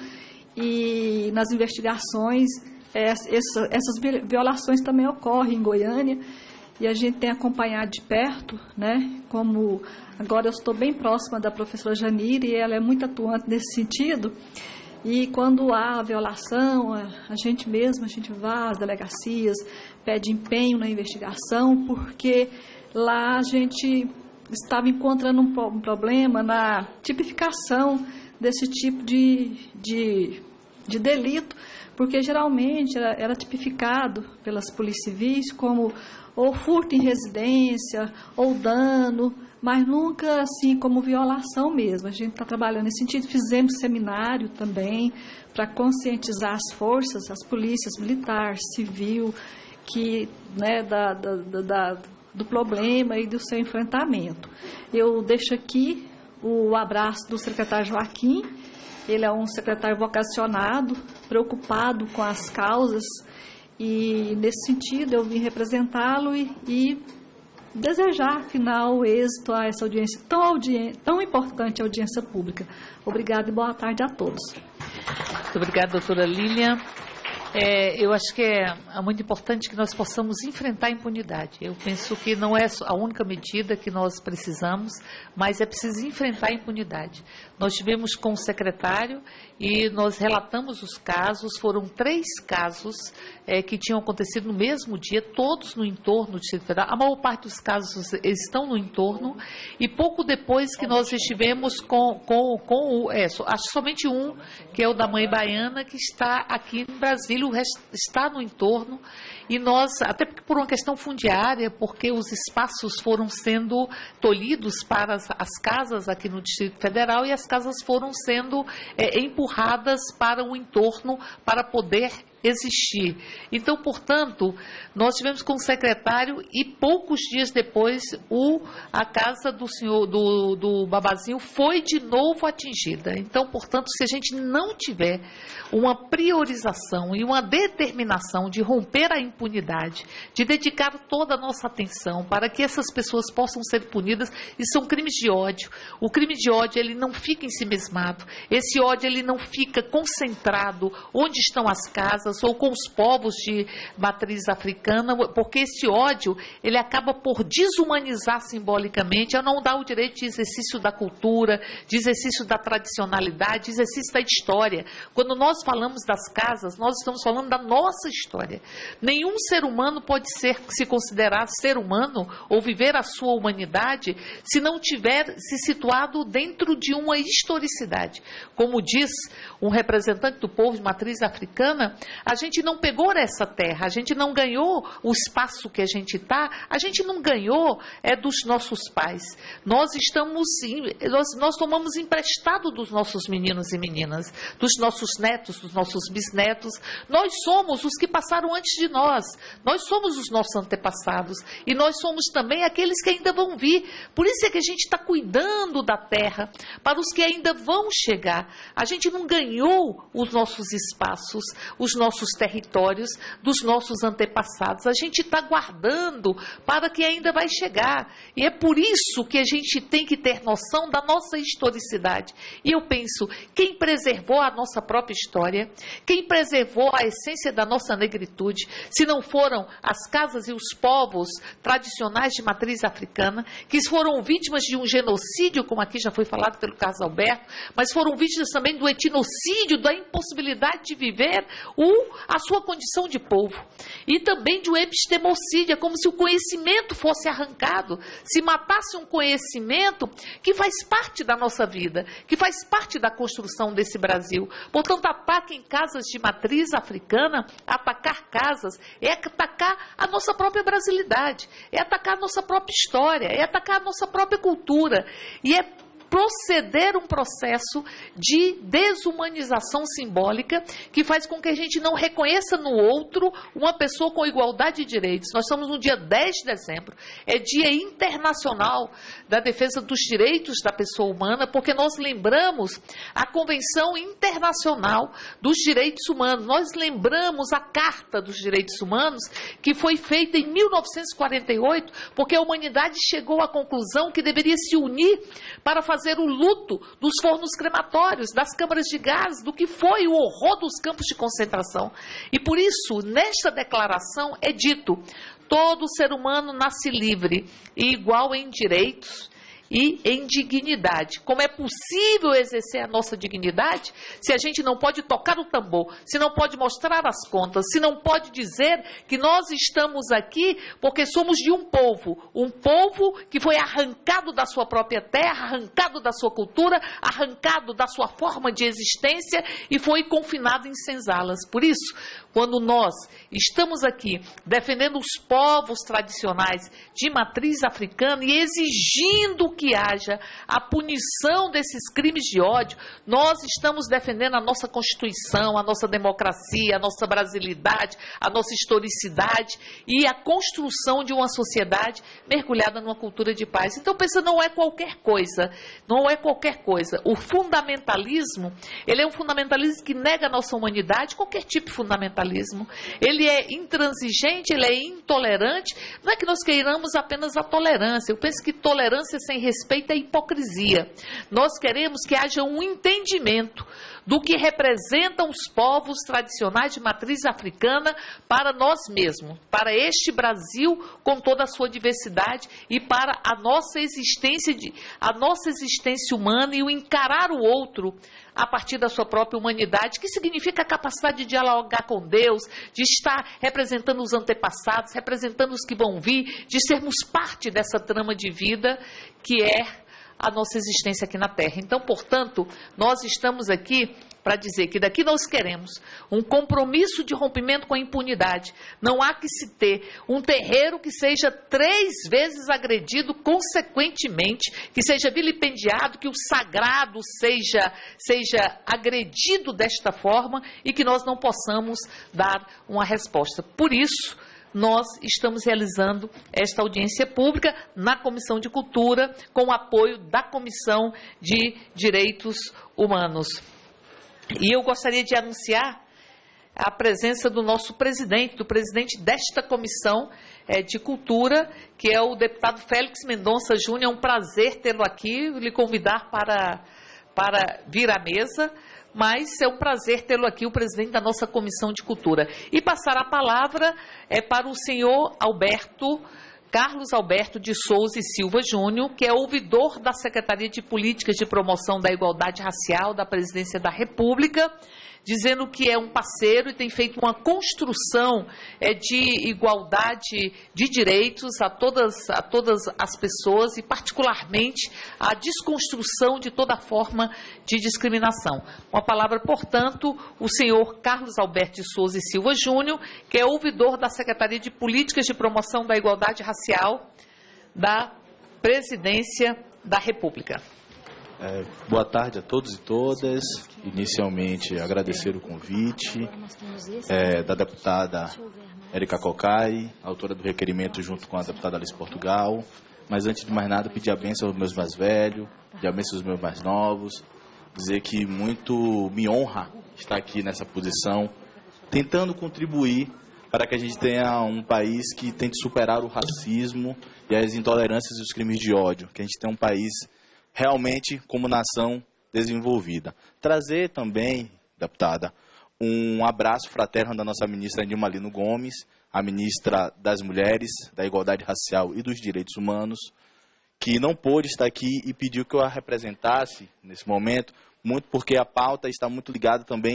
e nas investigações. Essas violações também ocorrem em Goiânia, e a gente tem acompanhado de perto, né? Como agora eu estou bem próxima da professora Janira, e ela é muito atuante nesse sentido. E quando há violação, a gente vai às delegacias, pede empenho na investigação, porque lá a gente estava encontrando um problema na tipificação desse tipo de delito, porque geralmente era tipificado pelas polícias civis como ou furto em residência, ou dano, mas nunca assim como violação mesmo. A gente está trabalhando nesse sentido, fizemos seminário também para conscientizar as forças, as polícias militar, civil, que, né, do problema e do seu enfrentamento. Eu deixo aqui o abraço do secretário Joaquim. Ele é um secretário vocacionado, preocupado com as causas, e nesse sentido eu vim representá-lo e desejar, afinal, êxito a essa audiência tão importante, a audiência pública. Obrigada e boa tarde a todos. Muito obrigada, doutora Lília. Eu acho que é muito importante que nós possamos enfrentar a impunidade. Eu penso que não é a única medida que nós precisamos, mas é preciso enfrentar a impunidade. Nós tivemos com o secretário e nós relatamos os casos, foram 3 casos que tinham acontecido no mesmo dia, todos no entorno do Distrito Federal. A maior parte dos casos estão no entorno, e pouco depois que nós estivemos acho somente um, que é o da mãe baiana, que está aqui em Brasília, o resto está no entorno, e nós, até porque por uma questão fundiária, porque os espaços foram sendo tolhidos para as casas aqui no Distrito Federal, e as casas foram sendo empurradas para o entorno para poder existir. Então, portanto, nós tivemos com o secretário, e poucos dias depois a casa do senhor do Babazinho foi de novo atingida. Então, portanto, se a gente não tiver uma priorização e uma determinação de romper a impunidade, de dedicar toda a nossa atenção para que essas pessoas possam ser punidas, e são crimes de ódio. O crime de ódio, ele não fica ensimesmado. Esse ódio, ele não fica concentrado onde estão as casas ou com os povos de matriz africana, porque esse ódio, ele acaba por desumanizar simbolicamente, a não dar o direito de exercício da cultura, de exercício da tradicionalidade, de exercício da história. Quando nós falamos das casas, nós estamos falando da nossa história. Nenhum ser humano pode se considerar ser humano ou viver a sua humanidade se não tiver se situado dentro de uma historicidade. Como diz um representante do povo de matriz africana, a gente não pegou essa terra, a gente não ganhou o espaço que a gente está, a gente não ganhou dos nossos pais. Nós tomamos emprestado dos nossos meninos e meninas, dos nossos netos, dos nossos bisnetos. Nós somos os que passaram antes de nós, nós somos os nossos antepassados, e nós somos também aqueles que ainda vão vir. Por isso é que a gente está cuidando da terra para os que ainda vão chegar. A gente não ganhou os nossos espaços, os nossos territórios dos nossos antepassados. A gente está guardando para que ainda vai chegar. E é por isso que a gente tem que ter noção da nossa historicidade. E eu penso, quem preservou a nossa própria história, quem preservou a essência da nossa negritude, se não foram as casas e os povos tradicionais de matriz africana, que foram vítimas de um genocídio, como aqui já foi falado pelo Carlos Alberto, mas foram vítimas também do etnocídio, da impossibilidade de viver o a sua condição de povo. E também de um epistemocídio, é como se o conhecimento fosse arrancado, se matasse um conhecimento que faz parte da nossa vida, que faz parte da construção desse Brasil. Portanto, ataque em casas de matriz africana, atacar casas, é atacar a nossa própria brasilidade, é atacar a nossa própria história, é atacar a nossa própria cultura, e é proceder um processo de desumanização simbólica que faz com que a gente não reconheça no outro uma pessoa com igualdade de direitos. Nós estamos no dia 10 de dezembro, é Dia Internacional da Defesa dos Direitos da Pessoa Humana, porque nós lembramos a Convenção Internacional dos Direitos Humanos, nós lembramos a Carta dos Direitos Humanos, que foi feita em 1948, porque a humanidade chegou à conclusão que deveria se unir para fazer o luto dos fornos crematórios, das câmaras de gás, do que foi o horror dos campos de concentração. E por isso, nesta declaração é dito: todo ser humano nasce livre e igual em direitos e em dignidade. Como é possível exercer a nossa dignidade se a gente não pode tocar o tambor, se não pode mostrar as contas, se não pode dizer que nós estamos aqui porque somos de um povo que foi arrancado da sua própria terra, arrancado da sua cultura, arrancado da sua forma de existência e foi confinado em senzalas. Por isso, quando nós estamos aqui defendendo os povos tradicionais de matriz africana e exigindo que haja a punição desses crimes de ódio, nós estamos defendendo a nossa Constituição, a nossa democracia, a nossa brasilidade, a nossa historicidade e a construção de uma sociedade mergulhada numa cultura de paz. Então, pensa, não é qualquer coisa, não é qualquer coisa. O fundamentalismo, ele é um fundamentalismo que nega a nossa humanidade, qualquer tipo de fundamentalismo. Ele é intransigente, ele é intolerante. Não é que nós queiramos apenas a tolerância. Eu penso que tolerância sem respeito é hipocrisia. Nós queremos que haja um entendimento do que representam os povos tradicionais de matriz africana para nós mesmos, para este Brasil com toda a sua diversidade e para a nossa existência humana e o encarar o outro a partir da sua própria humanidade, que significa a capacidade de dialogar com Deus, de estar representando os antepassados, representando os que vão vir, de sermos parte dessa trama de vida que é a nossa existência aqui na Terra. Então, portanto, nós estamos aqui para dizer que daqui nós queremos um compromisso de rompimento com a impunidade. Não há que se ter um terreiro que seja 3 vezes agredido consequentemente, que seja vilipendiado, que o sagrado seja agredido desta forma e que nós não possamos dar uma resposta. Por isso, nós estamos realizando esta audiência pública na Comissão de Cultura, com o apoio da Comissão de Direitos Humanos. E eu gostaria de anunciar a presença do nosso presidente, do presidente desta Comissão de Cultura, que é o deputado Félix Mendonça Júnior. É um prazer tê-lo aqui, lhe convidar para vir à mesa. Mas é um prazer tê-lo aqui, o presidente da nossa Comissão de Cultura. E passar a palavra para o senhor Carlos Alberto de Souza e Silva Júnior, que é ouvidor da Secretaria de Políticas de Promoção da Igualdade Racial da Presidência da República, dizendo que é um parceiro e tem feito uma construção de igualdade de direitos a todas as pessoas e, particularmente, a desconstrução de toda forma de discriminação. Uma palavra, portanto, o senhor Carlos Alberto de Souza e Silva Júnior, que é ouvidor da Secretaria de Políticas de Promoção da Igualdade Racial da Presidência da República. Boa tarde a todos e todas. Inicialmente, agradecer o convite da deputada Érica Cocai, autora do requerimento junto com a deputada Alice Portugal. Mas, antes de mais nada, pedir a bênção aos meus mais velhos, pedir a bênção aos meus mais novos, dizer que muito me honra estar aqui nessa posição, tentando contribuir para que a gente tenha um país que tente superar o racismo e as intolerâncias e os crimes de ódio, que a gente tenha um país realmente como nação desenvolvida. Trazer também, deputada, um abraço fraterno da nossa ministra Nilma Lino Gomes, a ministra das Mulheres, da Igualdade Racial e dos Direitos Humanos, que não pôde estar aqui e pediu que eu a representasse nesse momento, muito porque a pauta está muito ligada também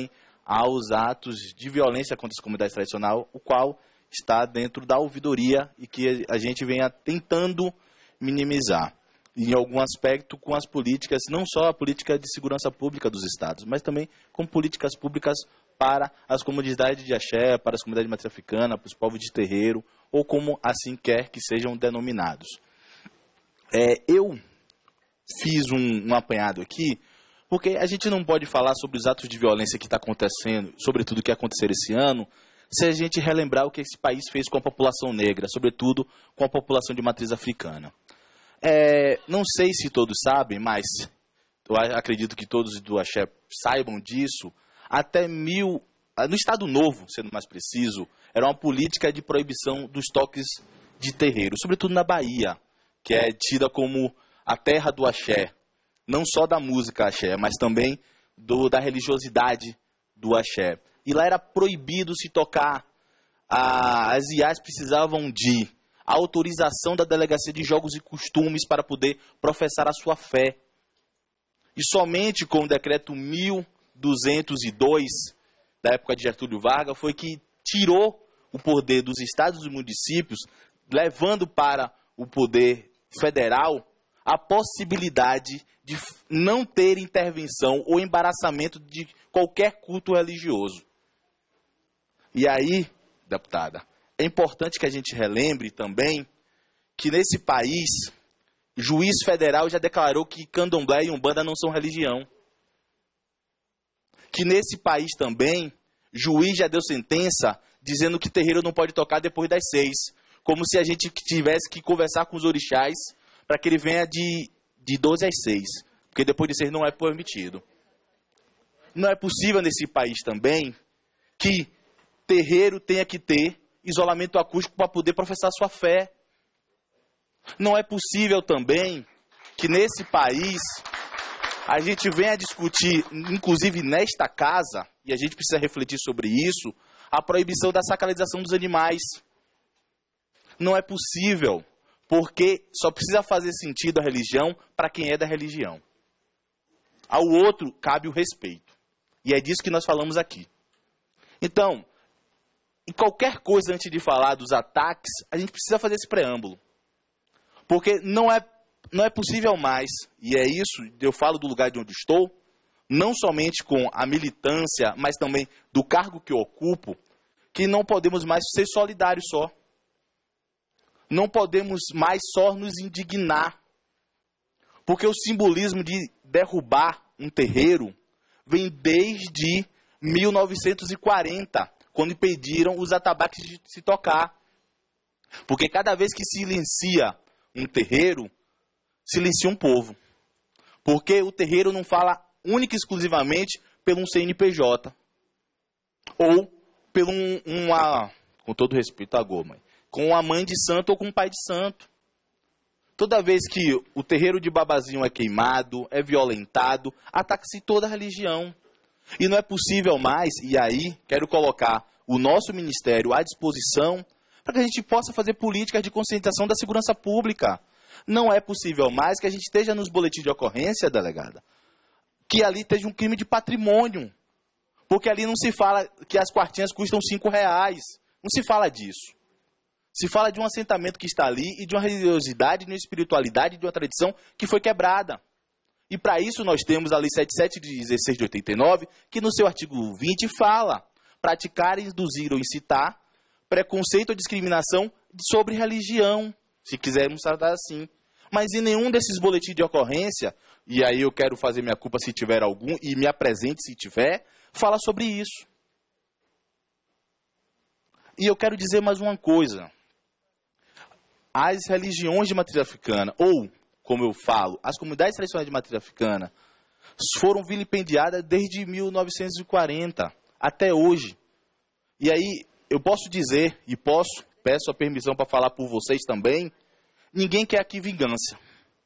aos atos de violência contra as comunidades tradicionais, o qual está dentro da ouvidoria e que a gente venha tentando minimizar. Em algum aspecto, com as políticas, não só a política de segurança pública dos estados, mas também com políticas públicas para as comunidades de axé, para as comunidades de matriz africana, para os povos de terreiro, ou como assim quer que sejam denominados. Eu fiz um apanhado aqui, porque a gente não pode falar sobre os atos de violência que está acontecendo, sobretudo o que aconteceu esse ano, se a gente relembrar o que esse país fez com a população negra, sobretudo com a população de matriz africana. Não sei se todos sabem, mas eu acredito que todos do axé saibam disso, no Estado Novo, sendo mais preciso, era uma política de proibição dos toques de terreiro, sobretudo na Bahia, que é tida como a terra do axé, não só da música axé, mas também da religiosidade do axé. E lá era proibido se tocar, as IAs precisavam de autorização da Delegacia de Jogos e Costumes para poder professar a sua fé. E somente com o decreto 1202, da época de Getúlio Vargas, foi que tirou o poder dos estados e municípios, levando para o poder federal a possibilidade de não ter intervenção ou embaraçamento de qualquer culto religioso. E aí, deputada, é importante que a gente relembre também que nesse país, juiz federal já declarou que candomblé e umbanda não são religião. Que nesse país também, juiz já deu sentença dizendo que terreiro não pode tocar depois das 6. Como se a gente tivesse que conversar com os orixás para que ele venha de 12 às 6. Porque depois de 6 não é permitido. Não é possível nesse país também que terreiro tenha que ter isolamento acústico para poder professar sua fé. Não é possível também que nesse país a gente venha discutir, inclusive nesta casa, e a gente precisa refletir sobre isso, a proibição da sacralização dos animais. Não é possível, porque só precisa fazer sentido a religião para quem é da religião. Ao outro cabe o respeito. E é disso que nós falamos aqui. Então, em qualquer coisa antes de falar dos ataques, a gente precisa fazer esse preâmbulo. Porque não é possível mais, e é isso, eu falo do lugar de onde estou, não somente com a militância, mas também do cargo que eu ocupo, que não podemos mais ser solidários só. Não podemos mais só nos indignar. Porque o simbolismo de derrubar um terreiro vem desde 1940, quando impediram os atabaques de se tocar. Porque cada vez que silencia um terreiro, silencia um povo. Porque o terreiro não fala única e exclusivamente pelo um CNPJ. Ou pelo com todo respeito à Goma, com a mãe de santo ou com o pai de santo. Toda vez que o terreiro de Babazinho é queimado, é violentado, ataca-se toda a religião. E não é possível mais, e aí quero colocar o nosso ministério à disposição para que a gente possa fazer políticas de conscientização da segurança pública. Não é possível mais que a gente esteja nos boletins de ocorrência, delegada, que ali esteja um crime de patrimônio. Porque ali não se fala que as quartinhas custam R$5. Não se fala disso. Se fala de um assentamento que está ali e de uma religiosidade, de uma espiritualidade, de uma tradição que foi quebrada. E para isso nós temos a Lei 7716 de 89, que no seu artigo 20 fala: praticar, induzir ou incitar preconceito ou discriminação sobre religião, se quisermos tratar assim. Mas em nenhum desses boletins de ocorrência, e aí eu quero fazer minha culpa se tiver algum, e me apresente se tiver, fala sobre isso. E eu quero dizer mais uma coisa. As religiões de matriz africana, ou, como eu falo, as comunidades tradicionais de matriz africana, foram vilipendiadas desde 1940 até hoje. E aí eu posso dizer, e peço a permissão para falar por vocês também, ninguém quer aqui vingança.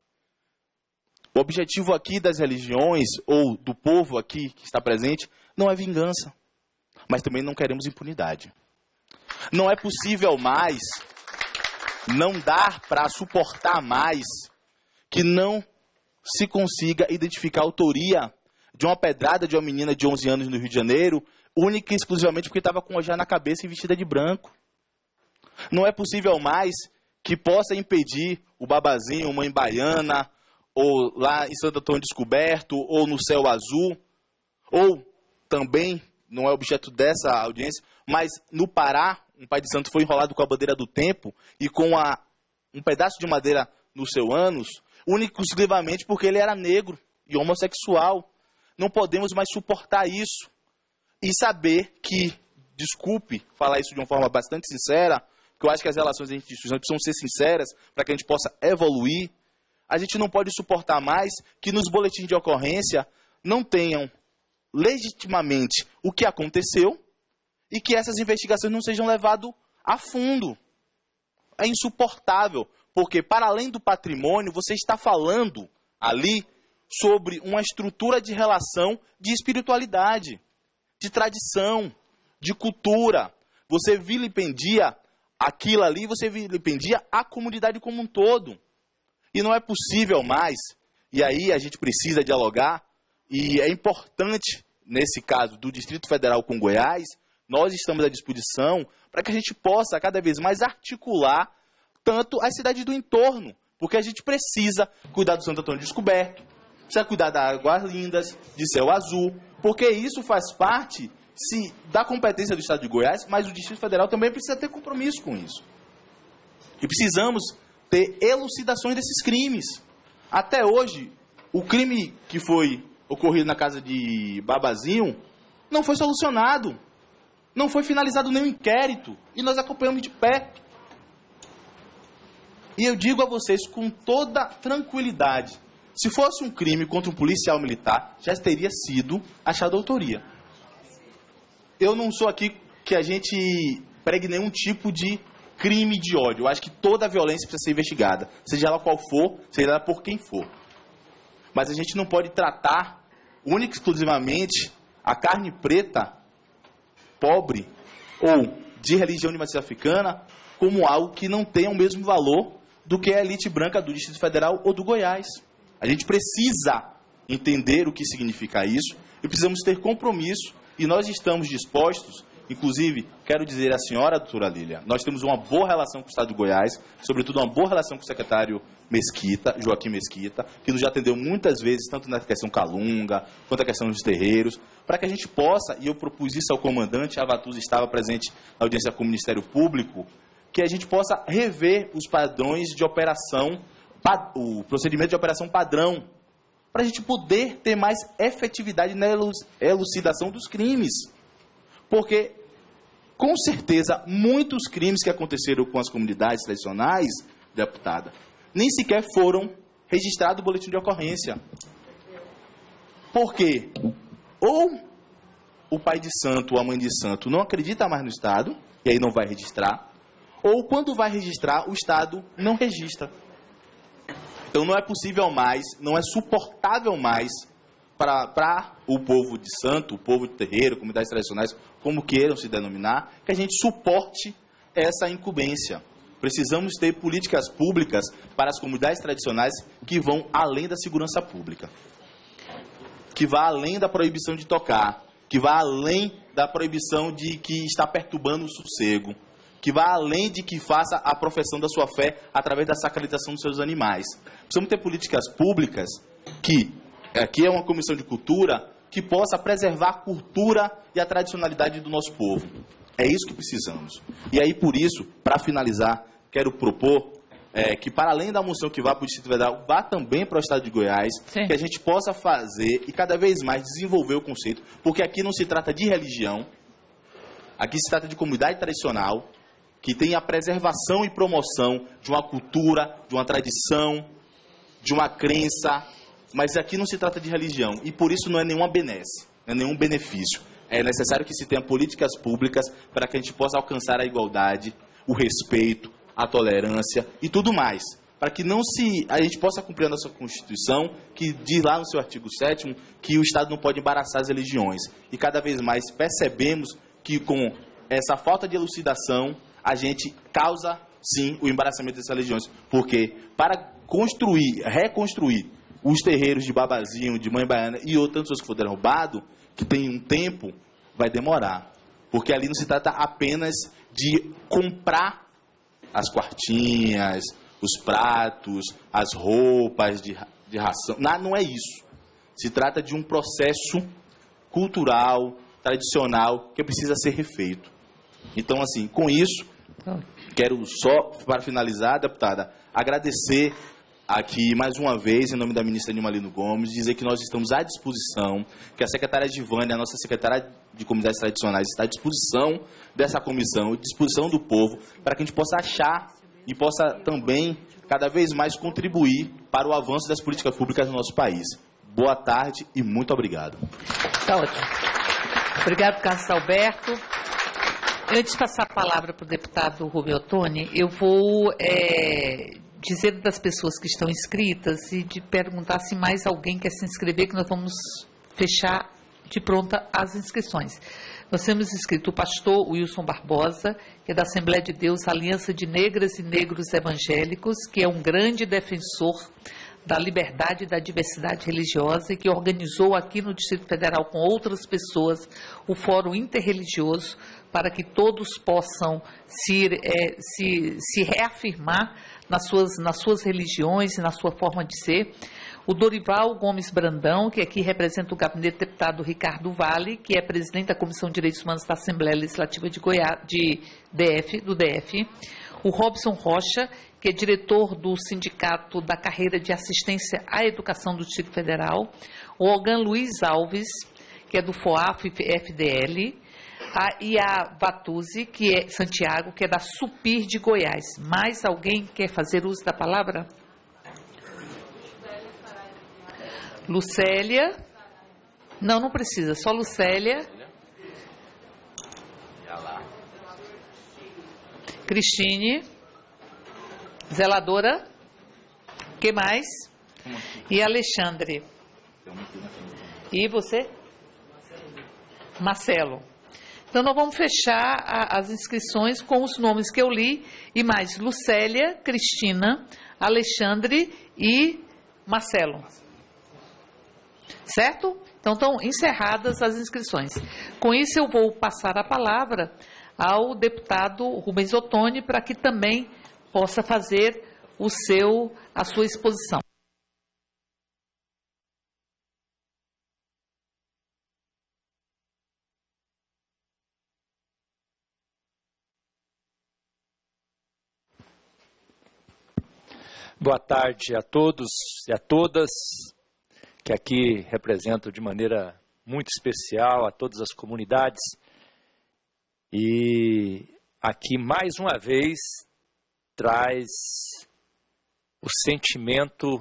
O objetivo aqui das religiões, ou do povo aqui que está presente, não é vingança. Mas também não queremos impunidade. Não é possível mais, não dá para suportar mais que não se consiga identificar a autoria de uma pedrada de uma menina de 11 anos no Rio de Janeiro, única e exclusivamente porque estava com o ojá na cabeça e vestida de branco. Não é possível mais que possa impedir o Babazinho, Mãe Baiana, ou lá em Santo Antônio Descoberto, ou no Céu Azul, ou também, não é objeto dessa audiência, mas no Pará, um pai de santo foi enrolado com a bandeira do tempo e com um pedaço de madeira no seu ânus, único e exclusivamente porque ele era negro e homossexual. Não podemos mais suportar isso. E saber que, desculpe falar isso de uma forma bastante sincera, porque eu acho que as relações entre instituições precisam ser sinceras para que a gente possa evoluir. A gente não pode suportar mais que nos boletins de ocorrência não tenham legitimamente o que aconteceu e que essas investigações não sejam levadas a fundo. É insuportável, porque para além do patrimônio, você está falando ali sobre uma estrutura de relação de espiritualidade, de tradição, de cultura. Você vilipendia aquilo ali, você vilipendia a comunidade como um todo. E não é possível mais, e aí a gente precisa dialogar, e é importante, nesse caso do Distrito Federal com Goiás, nós estamos à disposição para que a gente possa cada vez mais articular tanto as cidades do entorno, porque a gente precisa cuidar do Santo Antônio Descoberto, precisa cuidar da Águas Lindas, de Céu Azul, porque isso faz parte da competência do Estado de Goiás, mas o Distrito Federal também precisa ter compromisso com isso. E precisamos ter elucidações desses crimes. Até hoje, o crime que foi ocorrido na casa de Babazinho não foi solucionado. Não foi finalizado nenhum inquérito. E nós acompanhamos de perto. E eu digo a vocês com toda tranquilidade, se fosse um crime contra um policial militar, já teria sido achada a autoria. Eu não sou aqui que a gente pregue nenhum tipo de crime de ódio. Eu acho que toda violência precisa ser investigada, seja ela qual for, seja ela por quem for. Mas a gente não pode tratar única e exclusivamente a carne preta, pobre ou de religião de matriz africana como algo que não tenha o mesmo valor do que a elite branca do Distrito Federal ou do Goiás. A gente precisa entender o que significa isso e precisamos ter compromisso e nós estamos dispostos. Inclusive, quero dizer à senhora, doutora Lília, nós temos uma boa relação com o Estado de Goiás, sobretudo uma boa relação com o secretário Mesquita, Joaquim Mesquita, que nos já atendeu muitas vezes, tanto na questão Calunga, quanto na questão dos terreiros, para que a gente possa, e eu propus isso ao comandante, a Vatuza estava presente na audiência com o Ministério Público, que a gente possa rever os padrões de operação, o procedimento de operação padrão, para a gente poder ter mais efetividade na elucidação dos crimes. Porque, com certeza, muitos crimes que aconteceram com as comunidades tradicionais, deputada, nem sequer foram registrados no boletim de ocorrência. Porque ou o pai de santo ou a mãe de santo não acredita mais no Estado, e aí não vai registrar, ou quando vai registrar, o Estado não registra. Então não é possível mais, não é suportável mais para o povo de santo, o povo de terreiro, comunidades tradicionais, como queiram se denominar, que a gente suporte essa incumbência. Precisamos ter políticas públicas para as comunidades tradicionais que vão além da segurança pública, que vá além da proibição de tocar, que vá além da proibição de que está perturbando o sossego, que vá além de que faça a profissão da sua fé através da sacralização dos seus animais. Precisamos ter políticas públicas que, aqui é uma comissão de cultura, que possa preservar a cultura e a tradicionalidade do nosso povo. É isso que precisamos. E aí, por isso, para finalizar, quero propor que, para além da moção que vá para o Distrito Federal, vá também para o Estado de Goiás, sim, que a gente possa fazer e cada vez mais desenvolver o conceito, porque aqui não se trata de religião, aqui se trata de comunidade tradicional, que tem a preservação e promoção de uma cultura, de uma tradição, de uma crença, mas aqui não se trata de religião, e por isso não é nenhuma benesse, não é nenhum benefício. É necessário que se tenha políticas públicas para que a gente possa alcançar a igualdade, o respeito, a tolerância e tudo mais, para que a gente possa cumprir a nossa Constituição, que diz lá no seu artigo 7º que o Estado não pode embaraçar as religiões. E cada vez mais percebemos que com essa falta de elucidação, a gente causa, sim, o embaraçamento dessas religiões. Porque para reconstruir os terreiros de Babazinho, de Mãe Baiana e outras pessoas que foram derrubados, que tem um tempo, vai demorar. Porque ali não se trata apenas de comprar as quartinhas, os pratos, as roupas de ração. Não é isso. Se trata de um processo cultural, tradicional, que precisa ser refeito. Então, assim, com isso, quero só, para finalizar, deputada, agradecer aqui, mais uma vez, em nome da ministra Nilma Lino Gomes, dizer que nós estamos à disposição, que a secretária Givânia, a nossa secretária de Comunidades Tradicionais, está à disposição dessa comissão, à disposição do povo, para que a gente possa achar e possa também, cada vez mais, contribuir para o avanço das políticas públicas no nosso país. Boa tarde e muito obrigado. Tá ótimo. Obrigado, Carlos Alberto. Antes de passar a palavra para o deputado Rubem Ottoni, eu vou dizer das pessoas que estão inscritas e de perguntar se mais alguém quer se inscrever, que nós vamos fechar de pronta as inscrições. Nós temos inscrito o pastor Wilson Barbosa, que é da Assembleia de Deus, Aliança de Negras e Negros Evangélicos, que é um grande defensor da liberdade e da diversidade religiosa e que organizou aqui no Distrito Federal com outras pessoas o Fórum Interreligioso para que todos possam se reafirmar nas suas religiões e na sua forma de ser. O Dorival Gomes Brandão, que aqui representa o gabinete do deputado Ricardo Vale, que é presidente da Comissão de Direitos Humanos da Assembleia Legislativa de Goiás, do DF. O Robson Rocha, que é diretor do Sindicato da Carreira de Assistência à Educação do Distrito Federal. O Ogan Luiz Alves, que é do FOAF-FDL. E a Vatuzzi, que é Santiago, que é da Supir de Goiás. Mais alguém quer fazer uso da palavra? Lucélia? Não precisa, só Lucélia. Cristine? Zeladora? Que mais? E Alexandre? E você? Marcelo. Então, nós vamos fechar as inscrições com os nomes que eu li, e mais Lucélia, Cristina, Alexandre e Marcelo. Certo? Então, estão encerradas as inscrições. Com isso, eu vou passar a palavra ao deputado Rubens Ottoni para que também possa fazer a sua exposição. Boa tarde a todos e a todas, que aqui represento de maneira muito especial a todas as comunidades. E aqui, mais uma vez, traz o sentimento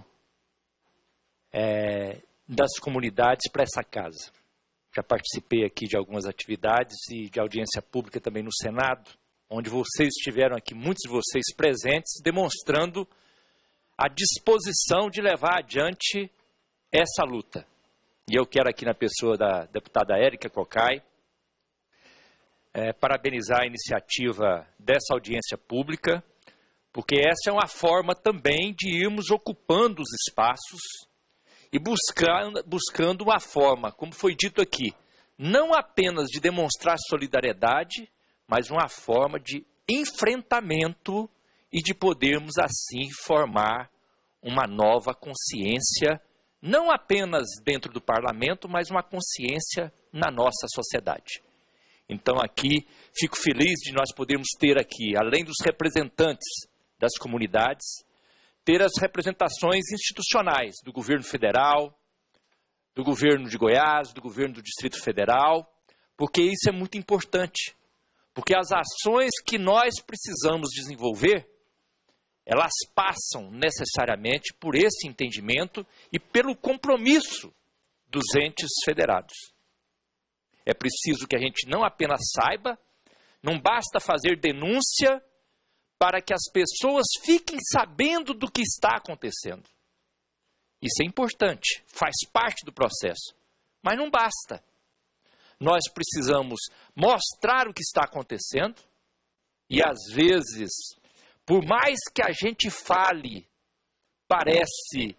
das comunidades para essa casa. Já participei aqui de algumas atividades e de audiência pública também no Senado, onde vocês estiveram aqui, muitos de vocês presentes, demonstrando a disposição de levar adiante essa luta. E eu quero aqui, na pessoa da deputada Érica Cocai, parabenizar a iniciativa dessa audiência pública, porque essa é uma forma também de irmos ocupando os espaços e buscando uma forma, como foi dito aqui, não apenas de demonstrar solidariedade, mas uma forma de enfrentamento e de podermos assim formar uma nova consciência, não apenas dentro do parlamento, mas uma consciência na nossa sociedade. Então aqui, fico feliz de nós podermos ter aqui, além dos representantes das comunidades, ter as representações institucionais do governo federal, do governo de Goiás, do governo do Distrito Federal, porque isso é muito importante. Porque as ações que nós precisamos desenvolver, elas passam necessariamente por esse entendimento e pelo compromisso dos entes federados. É preciso que a gente não apenas saiba, não basta fazer denúncia para que as pessoas fiquem sabendo do que está acontecendo. Isso é importante, faz parte do processo, mas não basta. Nós precisamos mostrar o que está acontecendo e, às vezes, por mais que a gente fale, parece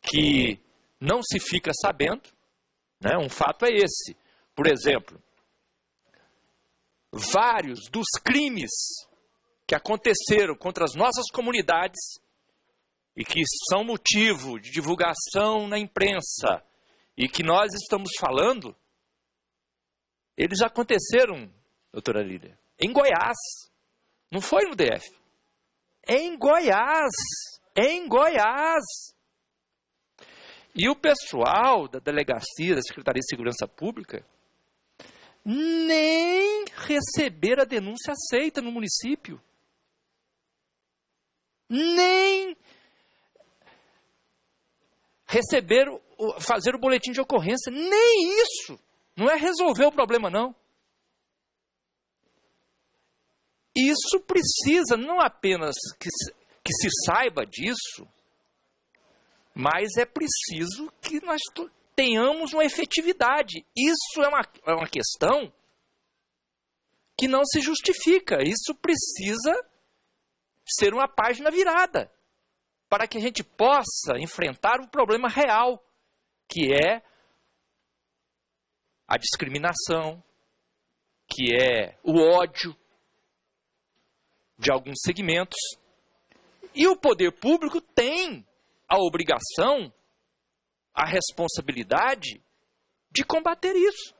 que não se fica sabendo, né? Um fato é esse. Por exemplo, vários dos crimes que aconteceram contra as nossas comunidades e que são motivo de divulgação na imprensa e que nós estamos falando, eles aconteceram, doutora Lília, em Goiás. Não foi no DF. Em Goiás. Em Goiás. E o pessoal da delegacia, da Secretaria de Segurança Pública, nem receber a denúncia aceita no município. Nem receber, fazer o boletim de ocorrência. Nem isso. Não é resolver o problema, não. Isso precisa não apenas que se saiba disso, mas é preciso que nós tenhamos uma efetividade. Isso é uma questão que não se justifica. Isso precisa ser uma página virada para que a gente possa enfrentar o problema real, que é a discriminação, que é o ódio de alguns segmentos. E o poder público tem a obrigação, a responsabilidade de combater isso.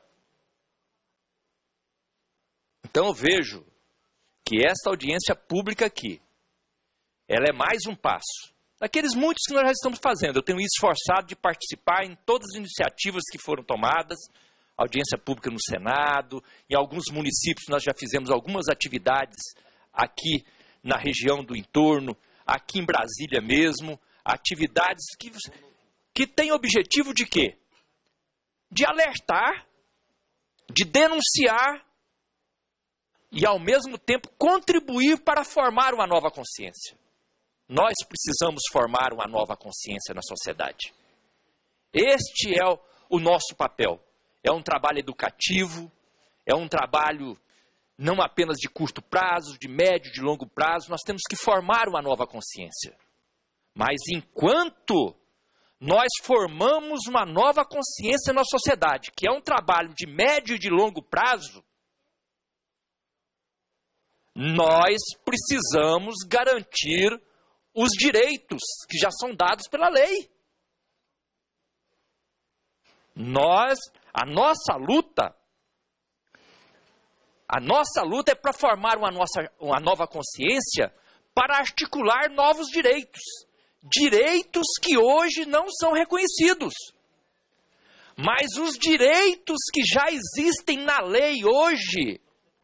Então eu vejo que esta audiência pública aqui, ela é mais um passo daqueles muitos que nós já estamos fazendo. Eu tenho me esforçado de participar em todas as iniciativas que foram tomadas, audiência pública no Senado, em alguns municípios nós já fizemos algumas atividades aqui na região do entorno, aqui em Brasília mesmo, atividades que têm objetivo de quê? De alertar, de denunciar e, ao mesmo tempo, contribuir para formar uma nova consciência. Nós precisamos formar uma nova consciência na sociedade. Este é o nosso papel. É um trabalho educativo, é um trabalho não apenas de curto prazo, de médio, de longo prazo. Nós temos que formar uma nova consciência. Mas enquanto nós formamos uma nova consciência na sociedade, que é um trabalho de médio e de longo prazo, nós precisamos garantir os direitos que já são dados pela lei. A nossa luta é para formar uma nova consciência para articular novos direitos. Direitos que hoje não são reconhecidos. Mas os direitos que já existem na lei hoje,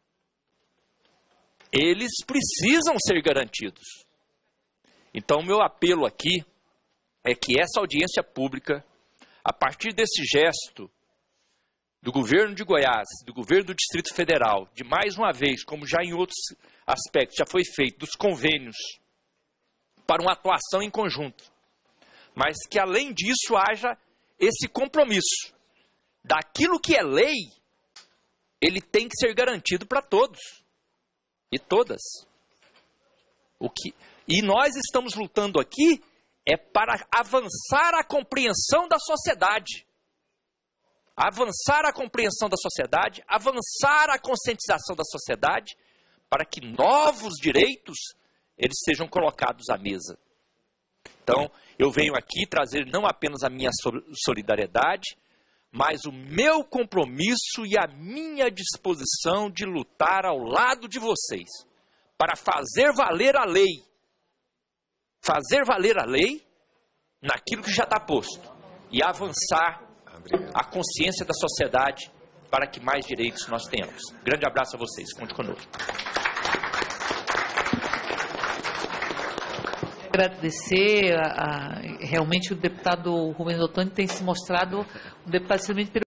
eles precisam ser garantidos. Então, o meu apelo aqui é que essa audiência pública, a partir desse gesto do governo de Goiás, do governo do Distrito Federal, de mais uma vez, como já em outros aspectos já foi feito, dos convênios, para uma atuação em conjunto. Mas que, além disso, haja esse compromisso. Daquilo que é lei, ele tem que ser garantido para todos e todas. E nós estamos lutando aqui para avançar a compreensão da sociedade. Avançar a compreensão da sociedade, avançar a conscientização da sociedade, para que novos direitos eles sejam colocados à mesa. Então, eu venho aqui trazer não apenas a minha solidariedade, mas o meu compromisso e a minha disposição de lutar ao lado de vocês, para fazer valer a lei. Fazer valer a lei naquilo que já está posto e avançar a consciência da sociedade para que mais direitos nós tenhamos. Grande abraço a vocês. Conte conosco. Agradecer, realmente o deputado Rubens Ottoni tem se mostrado um deputado extremamente